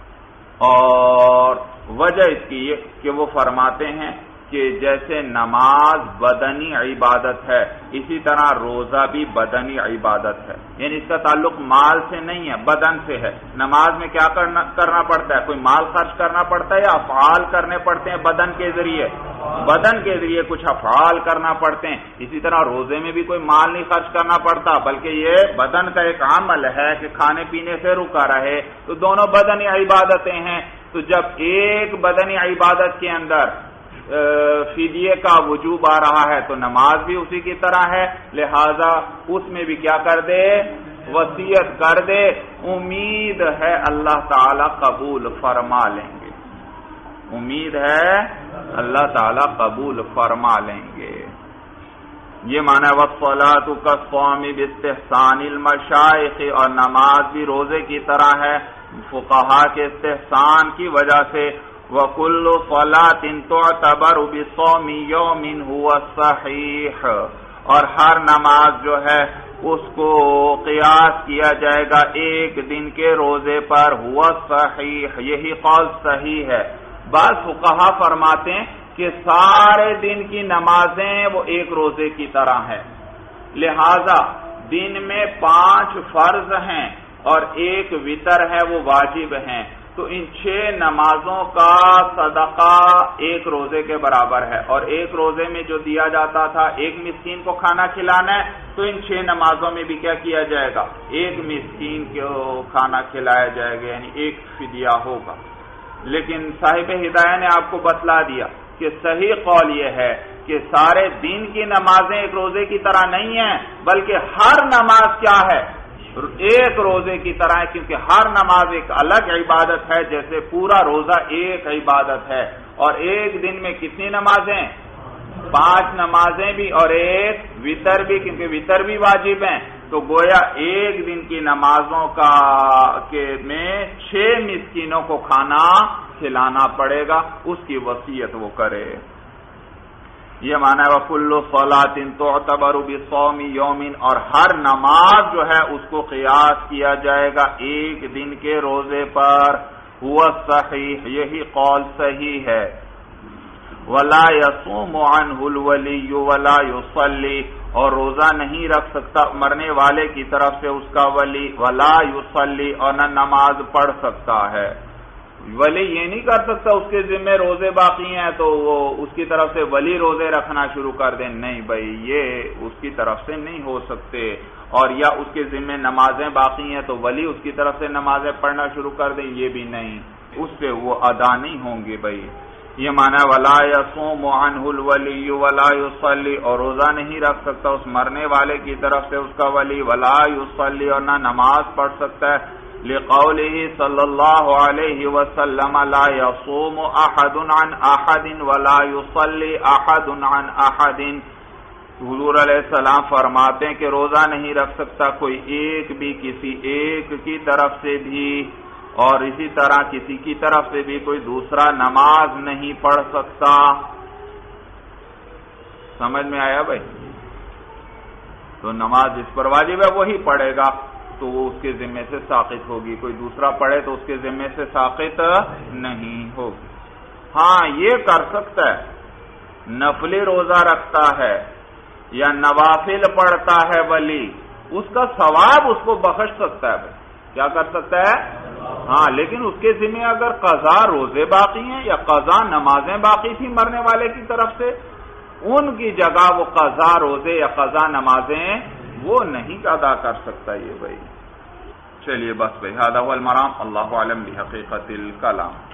اور وجہ اس کی یہ کہ وہ فرماتے ہیں کہ جیسے نماز بدنی عبادت ہے اسی طرح روزہ بھی بدنی عبادت ہے، یعنی اس کا تعلق مال سے نہیں ہے، بدن سے ہے۔ نماز میں کیا کرنا کرنا پڑتا ہے؟ کوئی مال خرچ کرنا پڑتا ہے یا افعال کرنے پڑتے ہیں بدن کے ذریعے؟ بدن کے ذریعے کچھ افعال کرنا پڑتے ہیں۔ اسی طرح روزے میں بھی کوئی مال نہیں خرچ کرنا پڑتا، بلکہ یہ بدن کا ایک عمل ہے کہ کھانے پینے سے رکا رہے، تو دونوں بدنی عبادتیں ہیں۔ تو جب ایک بدنی عبادت کے اندر فدیے کا وجوب آ رہا ہے تو نماز بھی اسی کی طرح ہے، لہذا اس میں بھی کیا کر دے؟ وصیت کر دے، امید ہے اللہ تعالی قبول فرما لیں گے، امید ہے اللہ تعالی قبول فرما لیں گے۔ یہ معنی وَالصَّلَاةُ كَالصَّوْمِ بِاسْتِحْسَانِ الْمَشَائِخِ، اور نماز بھی روزے کی طرح ہے فقہا کے استحسان کی وجہ سے۔ وَكُلُّ صَلَاةٍ تُعْتَبَرُ بِصَوْمِ يَوْمٍ هُوَ الصَّحِيحُ، اور ہر نماز جو ہے اس کو قیاس کیا جائے گا ایک دن کے روزے پر، هُوَ الصَّحِيحُ، یہی قول صحیح ہے۔ بعض فقہا فرماتے ہیں کہ سارے دن کی نمازیں وہ ایک روزے کی طرح ہیں، لہذا دن میں پانچ فرض ہیں اور ایک وتر ہے وہ واجب ہیں، تو ان چھ نمازوں کا صدقہ ایک روزے کے برابر ہے، اور ایک روزے میں جو دیا جاتا تھا ایک مسکین کو کھانا کھلانا ہے، تو ان چھ نمازوں میں بھی کیا کیا جائے گا؟ ایک مسکین کو کھانا کھلایا جائے گا، یعنی ایک فدیہ ہوگا۔ لیکن صاحب ہدایہ نے آپ کو بتلا دیا کہ صحیح قول یہ ہے کہ سارے دن کی نمازیں ایک روزے کی طرح نہیں ہیں، بلکہ ہر نماز کیا ہے؟ ایک روزے کی طرح ہے، کیونکہ ہر نماز ایک الگ عبادت ہے، جیسے پورا روزہ ایک عبادت ہے۔ اور ایک دن میں کتنی نمازیں؟ پانچ نمازیں بھی اور ایک وتر بھی، کیونکہ وتر بھی واجب ہیں، تو گویا ایک دن کی نمازوں کا کے میں چھ مسکینوں کو کھانا کھلانا پڑے گا، اس کی وصیت وہ کرے۔ یہ معنی ہے وَكُلُّ صَلَاةٍ تُعْتَبَرُ بِصَوْمِ يَوْمٍ، اور ہر نماز جو ہے اس کو قیاس کیا جائے گا ایک دن کے روزے پر، هُوَ الصَّحِيحُ، یہی قول صحیح ہے۔ وَلَا يَصُومُ عَنْهُ الْوَلِيُّ وَلَا يُصَلِّي، اور روزہ نہیں رکھ سکتا مرنے والے کی طرف سے اس کا ولی، وَلَا يُصَلِّي، اور نہ نماز پڑھ سکتا ہے۔ ولی یہ نہیں کر سکتا اس کے ذمہ روزے باقی ہیں تو وہ اس کی طرف سے ولی روزے رکھنا شروع کر دیں، نہیں بھائی، یہ اس کی طرف سے نہیں ہو سکتے۔ اور یا اس کے ذمہ نمازیں باقی ہیں تو ولی اس کی طرف سے نمازیں پڑھنا شروع کر دیں، یہ بھی نہیں، اس سے وہ ادا نہیں ہوں گے بھائی۔ یہ معنی وَلَا يَصُومُ عَنْهُ الْوَلِيُّ وَلَا يُصَلِّي، اور روزہ نہیں رکھ سکتا اس مرنے والے کی طرف سے اس کا ولی، وَلَا يُصَلِّي، اور نہ نماز پڑھ سکتا ہے، لِقَوْلِهِ صلی اللہ علیہ وسلم لا يصوم احد عن احد ولا يصلي احد عن احد، حضور علیہ السلام فرماتے ہیں کہ روزہ نہیں رکھ سکتا کوئی ایک بھی کسی ایک کی طرف سے بھی، اور اسی طرح کسی کی طرف سے بھی کوئی دوسرا نماز نہیں پڑھ سکتا. سمجھ میں آیا بھائی؟ تو نماز جس پر واجب ہے وہی پڑھے گا تو وہ اس کے ذمے سے ساقط ہوگی. کوئی دوسرا پڑھے تو اس کے ذمے سے ساقط نہیں ہوگی. ہاں یہ کر سکتا ہے، نفلی روزہ رکھتا ہے یا نوافل پڑھتا ہے ولی، اس کا ثواب اس کو بخش سکتا ہے. بھائی کیا کر سکتا ہے؟ ہاں لیکن اس کے ذمہ اگر قضا روزے باقی ہیں یا قضا نمازیں باقی تھی مرنے والے کی طرف سے، ان کی جگہ وہ قضا روزے یا قضا نمازیں وہ نہیں ادا کر سکتا. یہ بھائی چلیے بس بھائی، ھذا ھو المرام، اللہ اعلم بحقیقت الکلام.